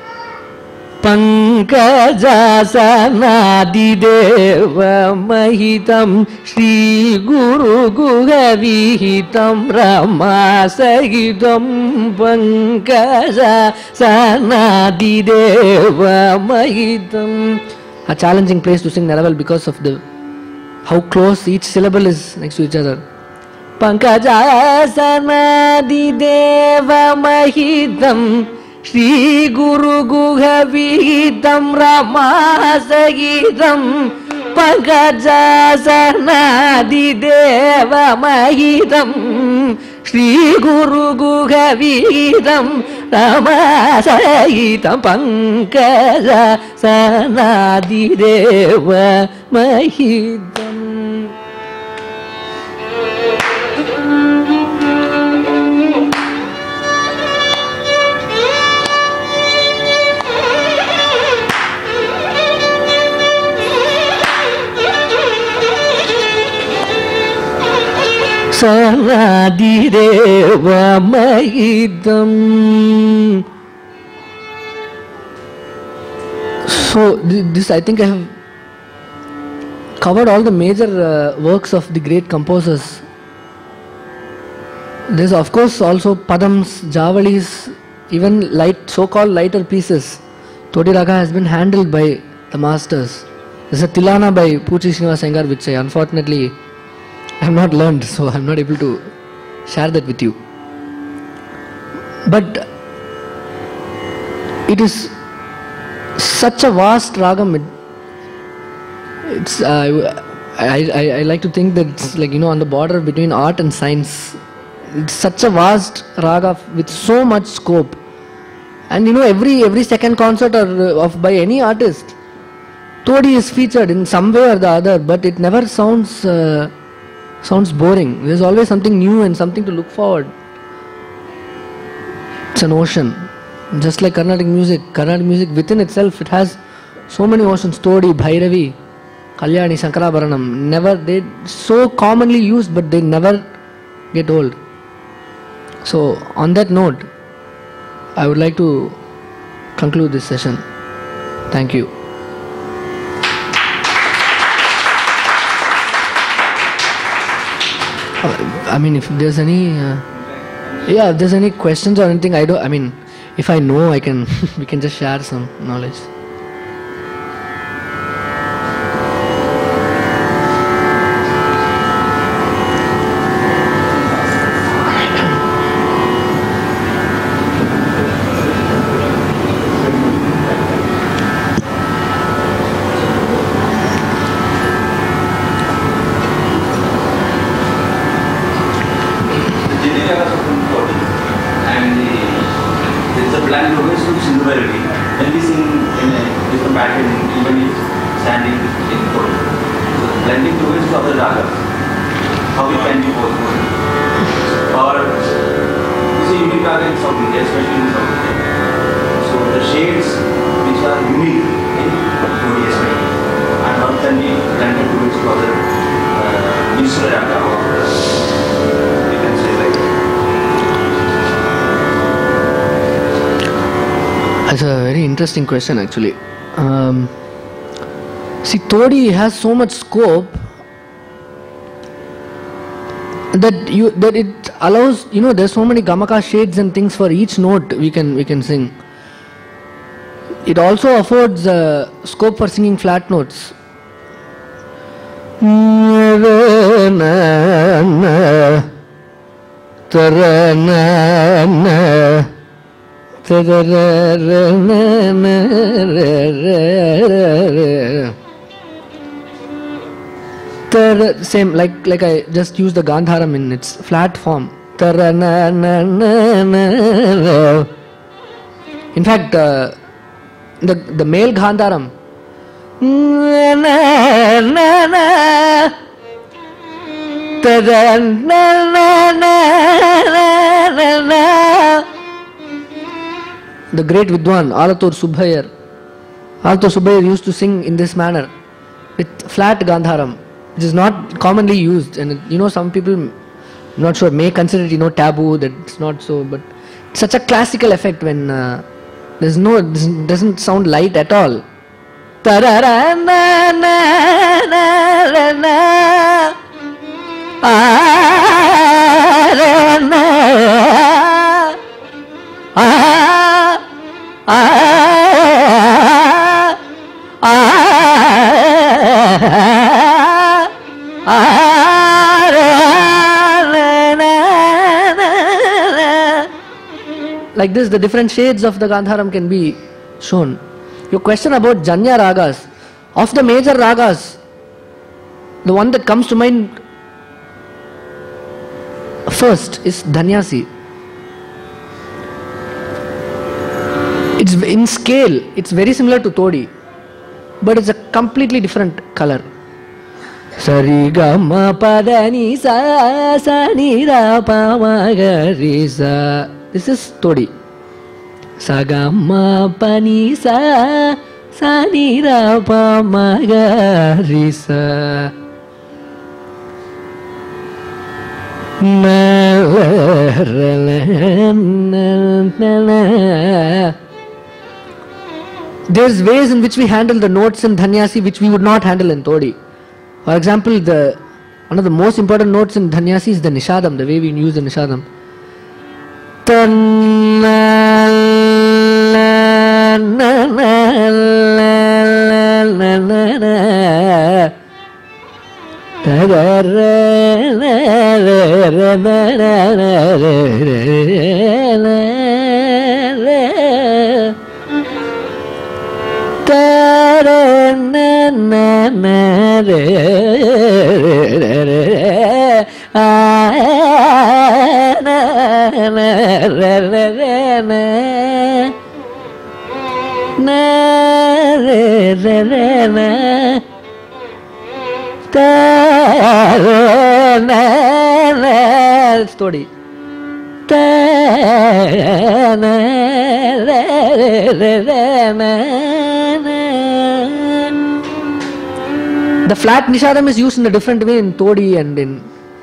Pankajasana Mahitam Shri Guru Guhavihitam Ramasahitam Pankajasana Mahitam. A challenging place to sing Neraval because of the how close each syllable is next to each other. Pankajasana Mahitam Shri Guru Guhavihitam Ramasahitam Pankajasana Mahitam Shri Guru Guhavihitam Ramasahitam Pankajasana Mahitam. Sanadideva Mahidam. So this, I think I have covered all the major works of the great composers. There's of course also Padams, Javalis, even light, so-called lighter pieces. Todi Raga has been handled by the masters. There's a Tilana by Poochi Srinivas Iyengar, which I unfortunately I have not learned, so I am not able to share that with you. But it is such a vast ragam. It's I like to think that it's like, you know, on the border between art and science. It's such a vast raga with so much scope. And you know, every second concert of by any artist, Todi is featured in some way or the other, but it never sounds boring. There's always something new and something to look forward. It's an ocean. Just like Carnatic music within itself, it has so many oceans. Todi, Bhairavi, Kalyani, Shankarabharanam. They so commonly used, but they never get old. So on that note, I would like to conclude this session. Thank you. I mean, if there's any, if there's any questions or anything, if I know, we can just share some knowledge. That's a very interesting question, actually. See, Todi has so much scope that it allows, you know, there's so many gamaka shades and things for each note we can sing. It also affords scope for singing flat notes. Same, like I just used the Gandharam in its flat form. In fact, the male Gandharam, the great Vidwan Alatur Subhayar used to sing in this manner with flat Gandharam, which is not commonly used, and some people, I'm not sure, may consider it taboo, that it's not so, but it's such a classical effect when this doesn't sound light at all. Like this, the different shades of the Gandharam can be shown. Your question about Janya Ragas, of the major Ragas, the one that comes to mind first is Dhanyasi. It's in scale, it's very similar to Todi, but it's a completely different color. Sari Gama Padani Sa Sa Ni Ra Pa Ma Ga Ri Sa. This is Todi. Sa Ga Ma Pa Ni Sa Sa Ni Ra Pa Ma Ga Ri Sa. Na la la na. There's ways in which we handle the notes in Dhanyasi which we would not handle in Todi. For example, one of the most important notes in Dhanyasi is the Nishadam, the way we use the Nishadam. It's Todi. The flat Nishadam is used in a different way in Todi and in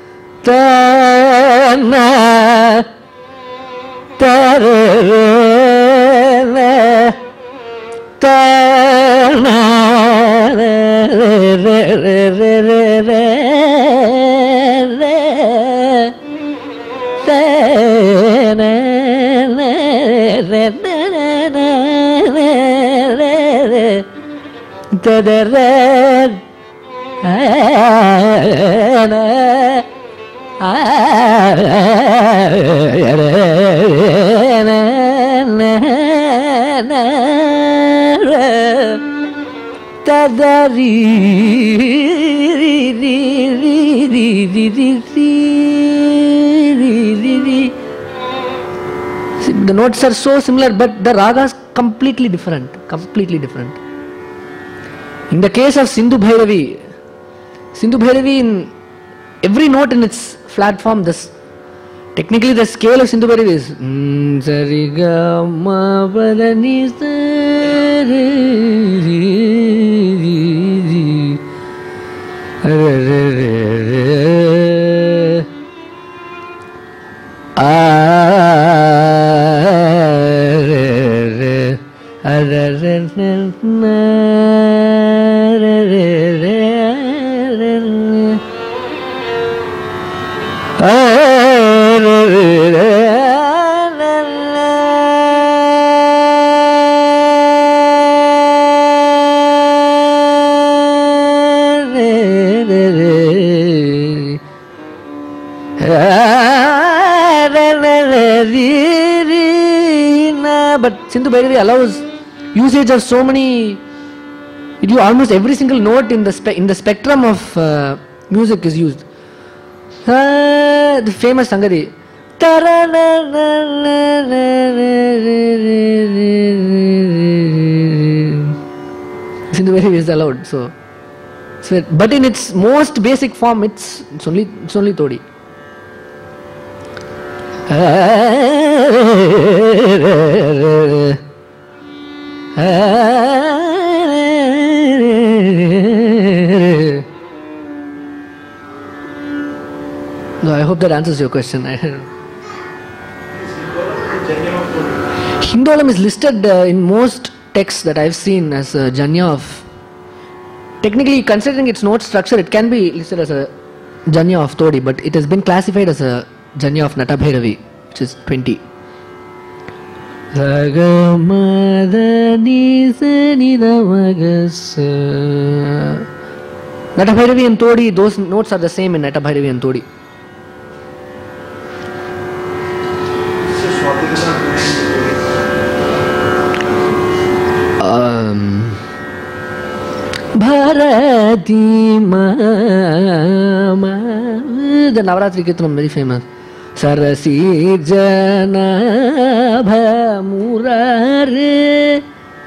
the notes are so similar, but the ragas completely different. In the case of Sindhu Bhairavi, in every note in its flat form, technically the scale of Sindhu Bhairavi is Sari Ga Ma Pa Da Ni Sa Re Re Re but Sindhu Bhairavi allows usage of so many. It you almost every single note in the spectrum of music is used. The famous Sangadi. Sindhu Bhairavi is allowed. So, but in its most basic form, it's only Todi. No, I hope that answers your question. Hindolam is listed in most texts that I've seen as a janya of. Technically, considering its note structure, it can be listed as a janya of Todi, but it has been classified as a janya of Nata Bhairavi, which is 20. Nata Bhairavi and Todi, those notes are the same in Nata Bhairavi and Todi. Bharati Mama. The Navaratri Kirtanam, very famous. Sarasi Janabha Murare.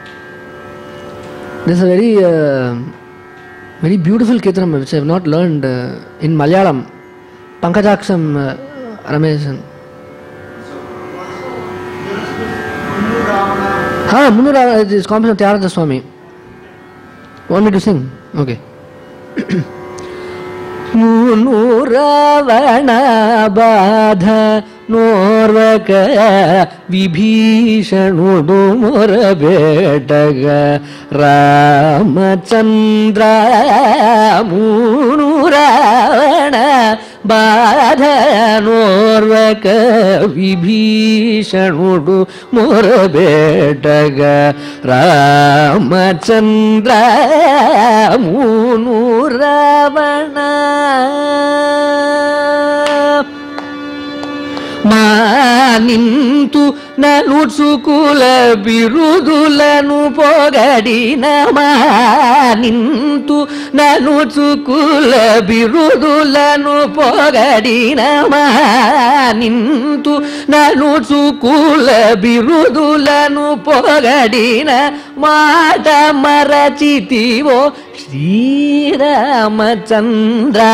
This is a very beautiful Kirtanam which I have not learned in Malayalam. Pankajaksham Ramesan. Munura is composition of Tyagaraja Swami. Want me to sing? Okay. Munuravana Badha Norvaka Vibhishanudu Murabetaga Ramachandra Munuravana Badha Norvaka Vibhishanudu Murabetaga Ramachandra Munuravana Manintu Nalutsukula Birudulanu Pogadina Manintu Nalutsukula Birudulanu Pogadina Manintu Nalutsukula Birudulanu Pogadina Mata Marachitivo Sri Ramachandra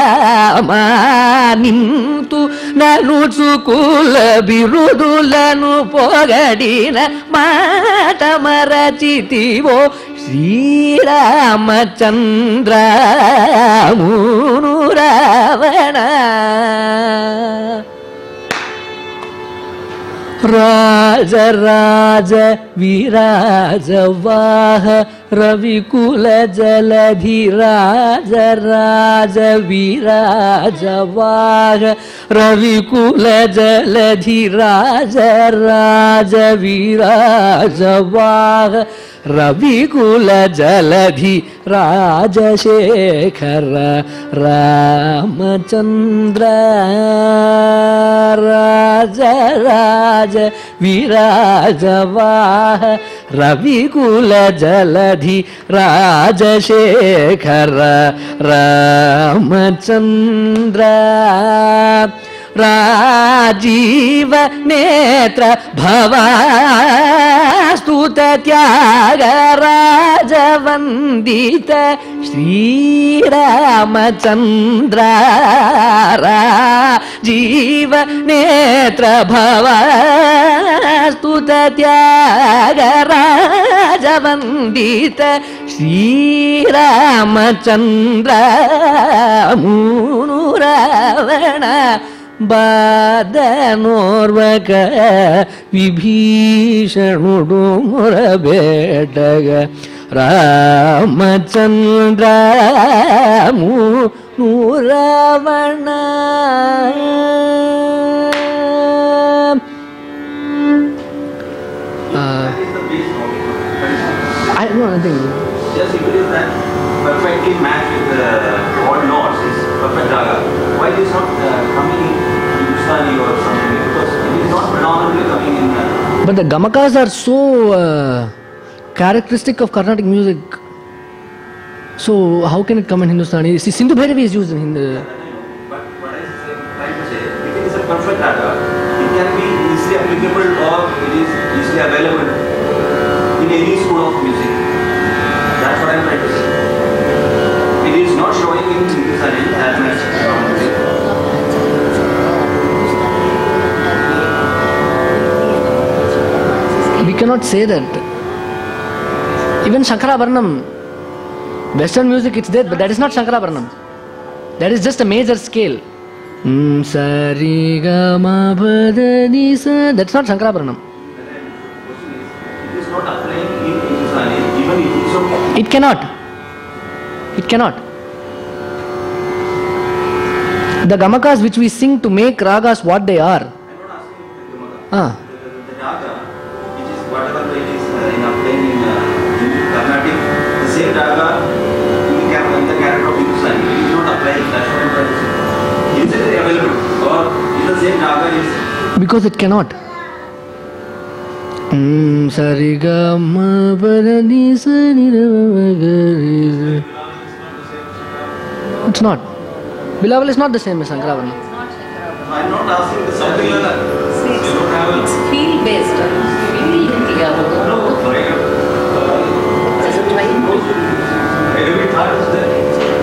Manintu Nalutsukula Birudulanu Pogadina Mata Marachitivo Sri Ramachandra Munuravana Raja Raja Viraja Vaha Ravikula Jaladhi Raja Raja Viraja Vaha Ravikula Jaladhi Raja Raja Viraja Vaha Ravikula Jaladhi Raja Shekhara Ramachandra Raja Raja Viraja Vaha Ravikula Jaladhi Raja Shekhara Ramachandra Rajiva Netra Bhava Stuta Tyaga Raja Vandita Shri Ramachandra Rajiva Netra Bhava Stuta Tyaga Raja Vandita Shri Ramachandra Munuravana Badanorvaka Vibhishanudu Murabetaga Ramachandra Munuravana. I think just if it is that perfectly matched with all notes, is perfect raga. Why it is not coming in Hindustani or something? Because it is not predominantly coming in But the gamakas are so characteristic of Carnatic music. So how can it come in Hindustani? See, Sindhu Bhairavi is used in Hindi. But what I am trying to say, if it is a perfect raga, it can be easily applicable or it is easily available in any school of music. That's what I am trying to say. It is not showing in Hindustani as much music. We cannot say that. Even Shankarabharanam, Western music, it's there, but that is not Shankarabharanam. That is just a major scale. Sa re ga ma pa da ni sa. That's not Shankarabharanam. It is not applying in Hindustani, even if it is okay. It cannot. It cannot. The gamakas which we sing to make ragas what they are. I am not asking about the Gamaka. The raga, which is whatever it is in applying in Carnatic, the same raga in the character of Hindustani, it is not applying. That's what I am trying to say. Is it available or is the same raga is? Because it cannot. Sa re ga ma pa da ni sa ni ra ma ga re sa. It's not. Bilawal is not the same as Shankarabharanam. I am not asking the something like that. It's feel based. Feel Just try. Every thought is there.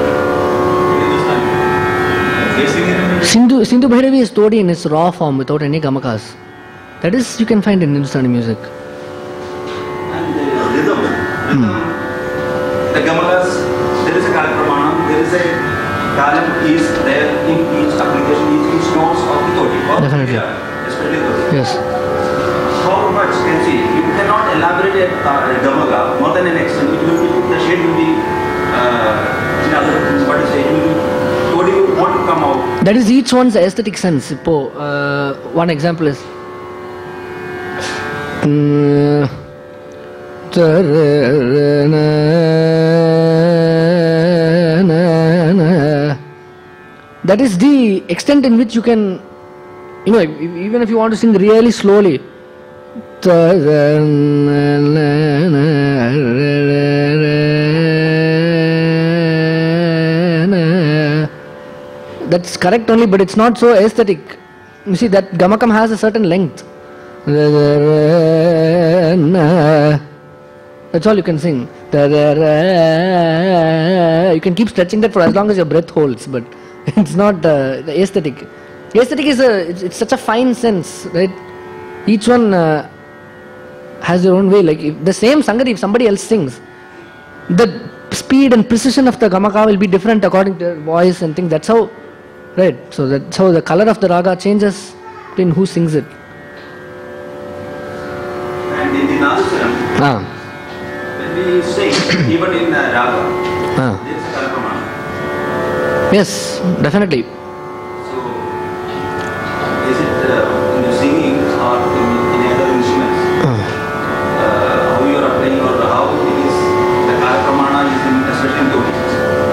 Sindhu Bhairavi is Todi in its raw form without any gamakas. That is, you can find in Hindustani music. And the rhythm, the gamakas, there is a kalapramana, there is a kalam is there in each application, each notes of the Todi. Definitely. Especially those. Yes. How much can see? You cannot elaborate a gamaka more than an extent. The shade will be in other, what is it? Todi won't come out. That is each one's aesthetic sense. One example is that is the extent in which you can, even if you want to sing really slowly, that's correct only, but it's not so aesthetic. You see, that gamakam has a certain length. That's all you can sing. You can keep stretching that for as long as your breath holds, but it's not the aesthetic. Aesthetic is it's such a fine sense, right? Each one has their own way. Like if the same sangati, if somebody else sings, the speed and precision of the gamaka will be different according to their voice and things. That's how, right? So that's how the color of the raga changes between who sings it. And in the Nadusaram, when we sing, even in raga, there is a kalapramana. Yes, definitely. So, is it in the singing or in other instruments? How you are applying or how it is, the kalapramana is in, especially in Todi.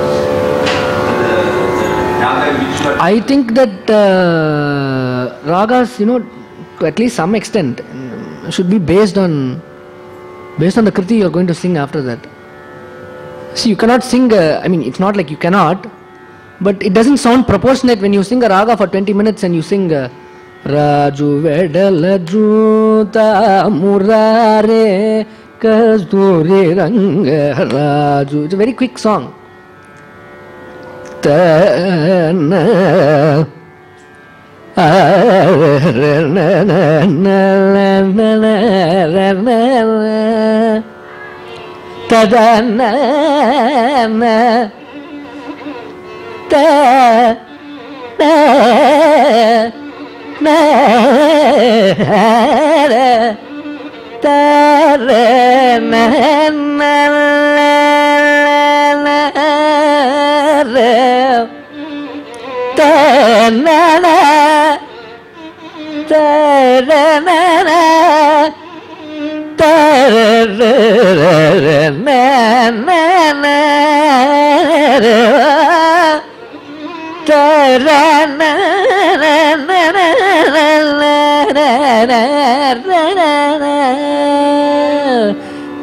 The raga which you are... I think that ragas, to at least some extent, should be based on the kriti you are going to sing after that. See, you cannot sing, it's not like you cannot, but it doesn't sound proportionate when you sing a raga for 20 minutes and you sing Raju Vedala Druta Murare Kasturi Ranga Raju. It's a very quick song. Tana Tadana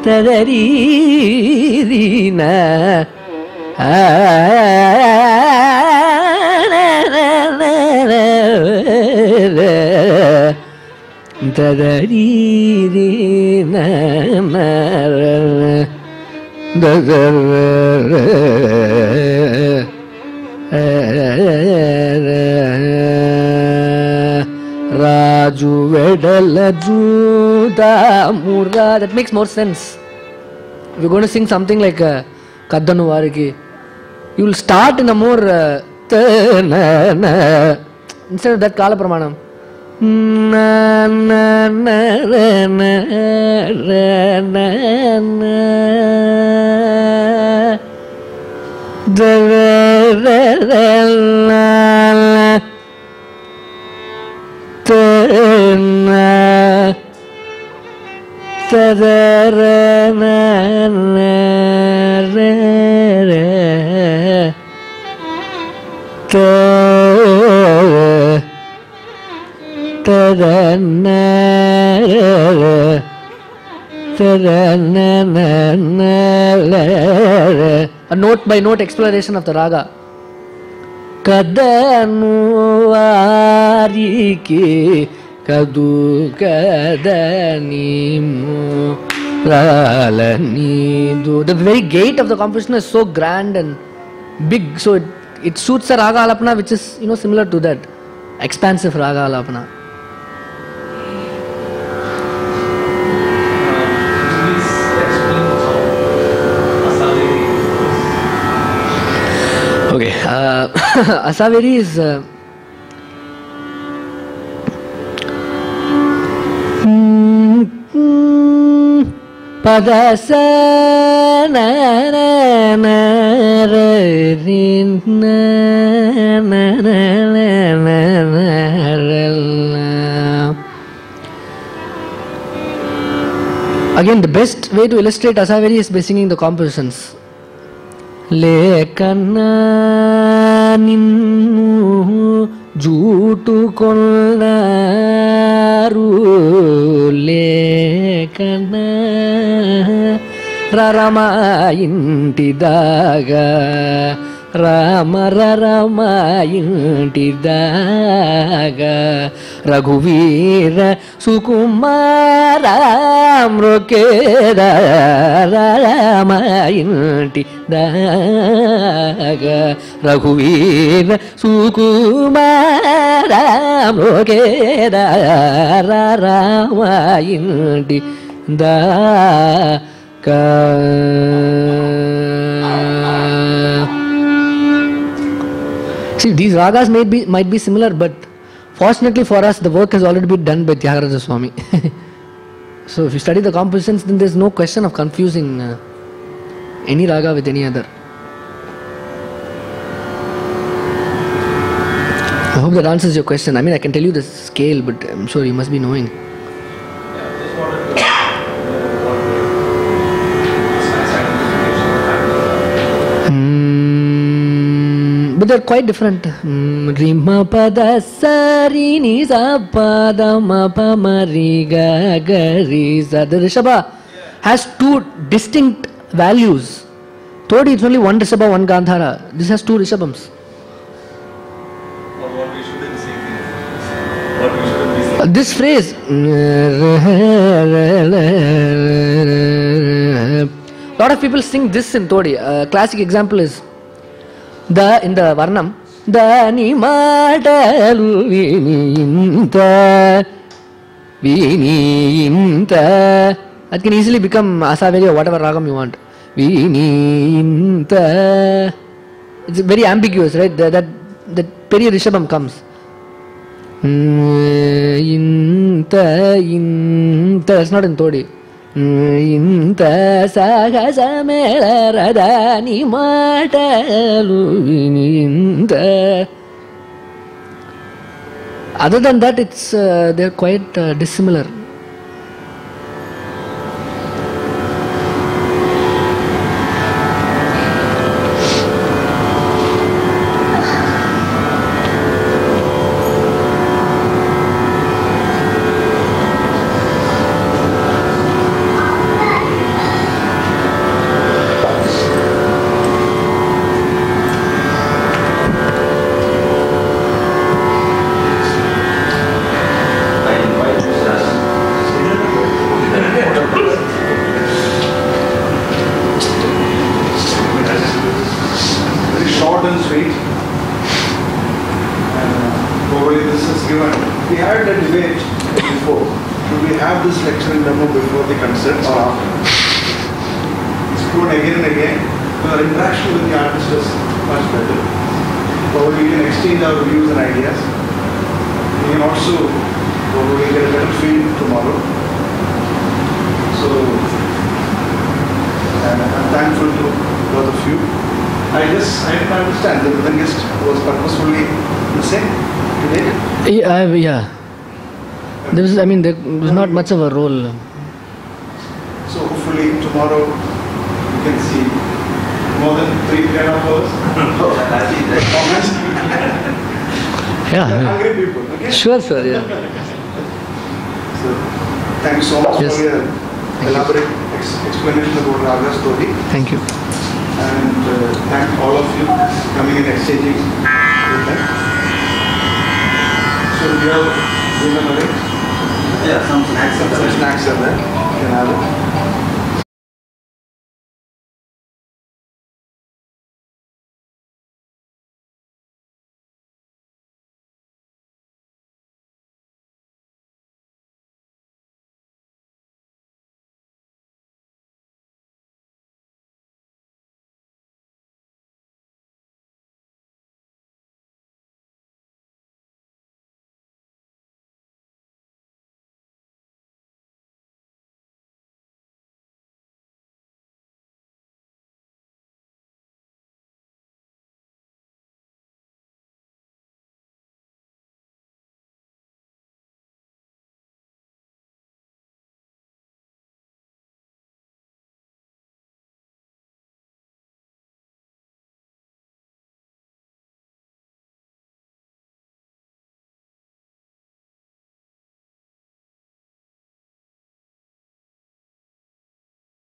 Tadarina Raju Vedala Juda Mura. That makes more sense. If you're going to sing something like Kaddanu Variki, you will start in a more instead of that Kala Pramanam. Na na na na na na na da da da la ta na ta da ra na na ra ra ta a note by note exploration of the raga. Kadanu variki kadu kadanimu ralanidu. The very gate of the composition is so grand and big, so it suits a raga alapana which is similar to that expansive raga alapana. Okay, Asaveri is Padasa na na na na Again, the best way to illustrate Asaveri is by singing the compositions. Lekana ninnu jootu kollaru lekana rarama intidaga rama rarama intidaga Raghuvira Sukumara Mrokeda Rama intidaga Raghuvira Sukumara Mrokeda Rama intidaga. See, these ragas might be similar, but fortunately for us, the work has already been done by Tyagaraja Swami. So if you study the compositions, then there is no question of confusing any raga with any other. I hope that answers your question. I mean, I can tell you the scale, but I'm sure you must be knowing. But they're quite different. Rima pada sari ni sa pada ma pa ma ri ga ga ri sa. The Rishabha has two distinct values. Todi, it's only one Rishabha, one Gandhara. This has two Rishabhams. What we shouldn't sing. What we shouldn't be singing. This phrase, a lot of people sing this in Todi. A classic example is in the Varnam, Dani Madalu Vininta. That can easily become Asaveri or whatever ragam you want. Vininta. It's very ambiguous, right? That Peri Rishabham comes. Inta. That's not in Todi. Inta Sahasa Meladani Matalu Vininta. Other than that, they're quite dissimilar. before. Do we have this lecture and demo before the concert or after? It's grown again and again. Our interaction with the artist is much better. Probably we can exchange our views and ideas. We can also probably get a better feel tomorrow. So I'm thankful to both of you. I didn't understand. The youngest was purposefully missing today. Yeah. There was not much of a role. So hopefully tomorrow you can see more than 3.5 hours. Yeah. Hungry people, okay? Sure, sir. Yeah. So thank you so much Yes. for your elaborate explanation about Raga's story. Thank you. And thank all of you coming and exchanging with them. So we have dinner arranged. Yeah, some snacks. Some snacks are there. You can have it.